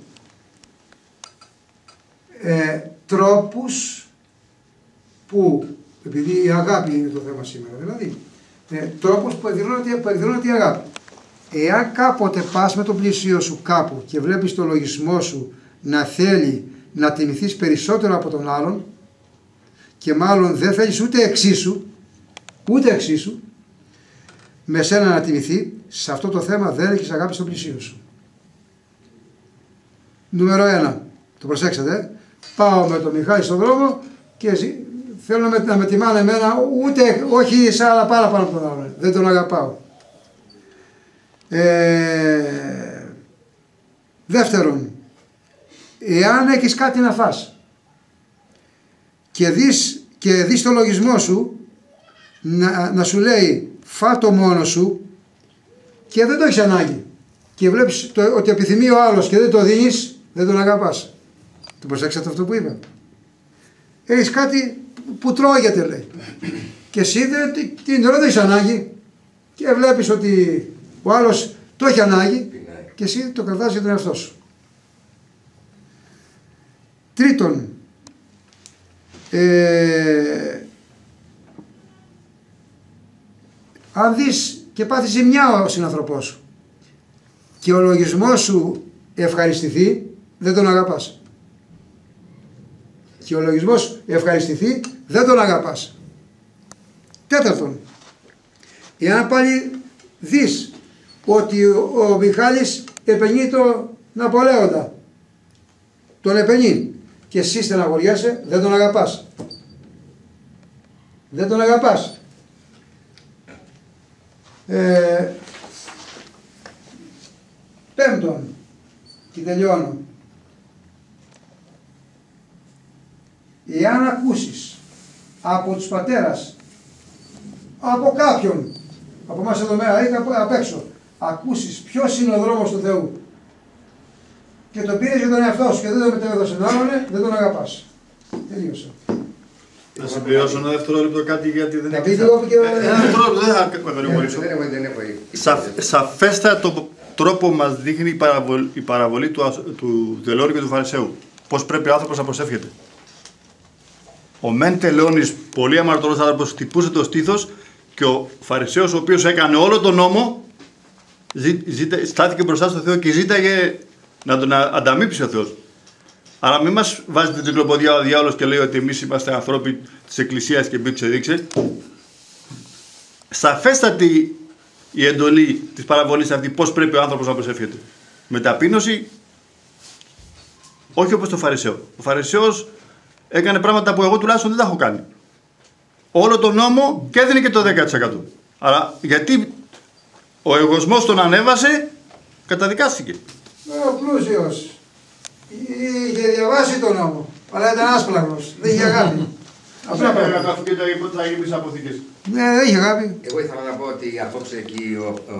τρόπους που, επειδή η αγάπη είναι το θέμα σήμερα, δηλαδή, τρόπους που εκδηλώνεται η αγάπη. Εάν κάποτε πας με τον πλησίο σου κάπου και βλέπεις το λογισμό σου να θέλει να τιμηθείς περισσότερο από τον άλλον και μάλλον δεν θέλεις ούτε εξίσου με σένα να τιμηθεί, σε αυτό το θέμα δεν έχεις αγάπη στον πλησίο σου. Νούμερο 1, το προσέξατε, πάω με τον Μιχάλη στον δρόμο και θέλω να με τιμάνε εμένα, όχι σαν άλλα πάρα πάνω από τον άλλον, δεν τον αγαπάω. Δεύτερον, εάν έχεις κάτι να φας και δεις το λογισμό σου να σου λέει φά το μόνο σου και δεν το έχεις ανάγκη και βλέπεις ότι επιθυμεί ο άλλος και δεν το δίνεις, δεν τον αγαπάς. Το προσέξατε αυτό που είπα? Έχεις κάτι που τρώγεται, λέει, και εσύ δεν έχεις ανάγκη και βλέπεις ότι ο άλλος το έχει ανάγκη και εσύ το κρατάς για τον εαυτό σου. Τρίτον, αν δεις και πάθεις ζημιά ο συνανθρωπός σου και ο λογισμός σου ευχαριστηθεί, δεν τον αγαπάς. Και ο λογισμός ευχαριστηθεί, δεν τον αγαπάς. Τέταρτον, εάν πάλι δεις ότι ο Μιχάλης επενεί τον Ναπολέοντα, τον επενεί και εσύ στεναχωριέσαι, δεν τον αγαπάς. Δεν τον αγαπάς. Πέμπτον, και τελειώνω, εάν ακούσεις από τους πατέρας, από κάποιον, από εμάς εδώ μέρα ή απ' έξω, ακούσεις ποιος είναι ο δρόμος του Θεού και το πήρες για τον εαυτό σου και δεν το μετέβεδος στον άλλον, δεν τον αγαπάς. Τελείωσα. Να συμπληρώσω ένα δευτερόλεπτο κάτι γιατί δεν έχει. Ένα δευτερόλεπτο δεν θα κατηγορήσω. Σαφέστατο τρόπο μας δείχνει η παραβολή του Τελώνη και του Φαρισαίου. Πώς πρέπει ο άνθρωπος να προσεύχεται. Ο μεν τελώνης, πολύ αμαρτωλός άνθρωπος, χτυπούσε το στήθος και ο Φαρισαίος, ο οποίος έκανε όλο τον νόμο, στάθηκε μπροστά στο Θεό και ζήταγε να τον ανταμείψει ο Θεός. Άρα μην μας βάζει την τρικλοποδιά ο διάολος και λέει ότι εμείς είμαστε ανθρώποι της Εκκλησίας και μπήξε δείξε. Σαφέστατη η εντολή της παραβολής αυτή, πώς πρέπει ο άνθρωπος να προσεύχεται. Με ταπείνωση, όχι όπως το Φαρισαίο. Ο Φαρισαίος έκανε πράγματα που εγώ τουλάχιστον δεν τα έχω κάνει. Όλο τον νόμο και έδινε και το 10%. Άρα γιατί ο εγωισμός τον ανέβασε, καταδικάστηκε. Ο πλούσιος είχε διαβάσει τον νόμο, αλλά ήταν άσπλαγος, δεν είχε αγάπη. Απλά πρέπει να καθούν και τα υπόλοιπα αποθήκες. Ναι, δεν είχε αγάπη. Εγώ ήθελα να πω ότι απόψε εκεί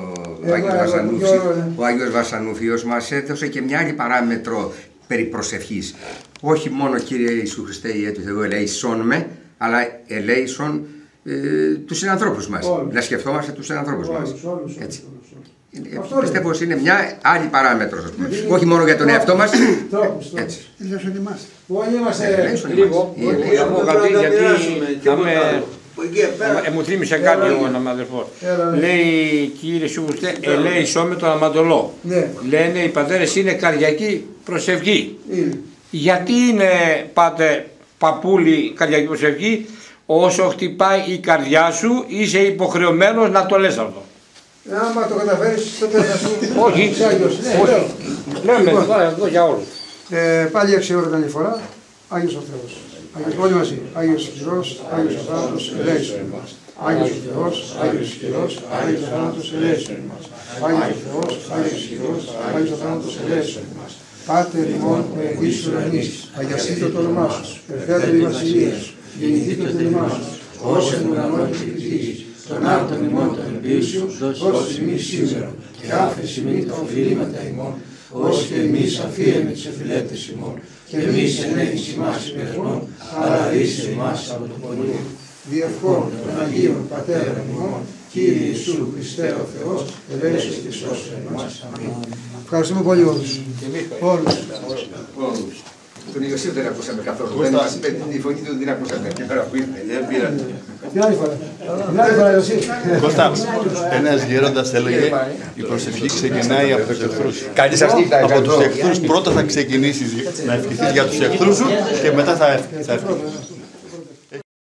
ο Άγιος Βασανούφιος μας έδωσε και μια άλλη παράμετρο περί προσευχής. Όχι μόνο Κύριε Ιησού Χριστέ Ιε του Θεού ελέησόν με, αλλά ελέησον τους συνανθρώπους μας. Όλους. Να σκεφτόμαστε τους συνανθρώπους μας. Όλους. Έτσι. Αυτό Πιστεύω πως είναι μια άλλη παράμετρος, ας πούμε. Όχι μόνο για τον εαυτό μας. Τρόπους. Έτσι. Ελέησον εμάς. Όλοι είμαστε Λίγο, να πω κάτι γιατί θα με... Μου θύμισε κάτι ο αδερφός. Λέει, κύριε Σούβουστε, ελέησό με τον αμαντολό. Ναι. Λένε οι πατέρες είναι καρδιακή προσευχή. Είναι. Γιατί είναι, πάτε, παππούλη καρδιακή προσευχή, όσο χτυπάει η καρδιά σου είσαι υποχρεωμένος να το λες αυτό. Άμα το καταφέρεις, τότε θα σου... Όχι, Είσαι Άγιος. Ναι, λέω. λέμε Λοιπόν. τώρα εδώ για όλους. Πάλι 6 ώρα την φορά, Άγιος ο Θεός. Όλοι μαζί. Άγιος ο Θεός, Άγιος ο Θάνατος, ελέησον εμάς. Άγιος ο Θεός, Άγιος ο Θεός, Άγιος ο Θάνατος, ελέησον εμάς. Άγιος ο Θεός, Άγιος ο Θεός, Άγιος ο Θάνατος, ελέησον εμάς. Πάτερ ημών εις ουρανής, αγιασθήτω το όνομά σου, ερχέτω η βασιλεία σου, γεννηθήτω το όνομά σου, ως εν ουρανό και επί της γης. Τον άρτον ημών των εμπίσεων, δώσ' ημείς σήμερα, και άφες ημί τα οφειλήματα ημών, ως και εμείς αφίεμε τις οφειλέτες ημών, και εμείς ενέχεις ημάς υπερασμών, αλλά ρίσε ημάς από το πονηρό. Διευχών των Αγίων Πατέρων ημών, Κύριε Ιησού Χριστέ ο Θεός, ελέησον και σώσον εμάς. Αμήν. Ευχαριστούμε πολύ όλους. Όλους. Τον Ιωσήφ δεν ακούσαμε καθόλου. Δεν μας είπε τη φωνή του, δεν ακούσαμε. Και τώρα που ήρθε. Την άλλη φορά. Την άλλη φορά, Ιωσήφ. Κώστα, ένας γέροντας έλεγε η προσευχή ξεκινάει από τους εχθρούς. Κάνεις αυτή τα Από τους εχθρούς πρώτα θα ξεκινήσεις να ευχηθείς για τους εχθρούς σου και μετά θα ευχηθείς.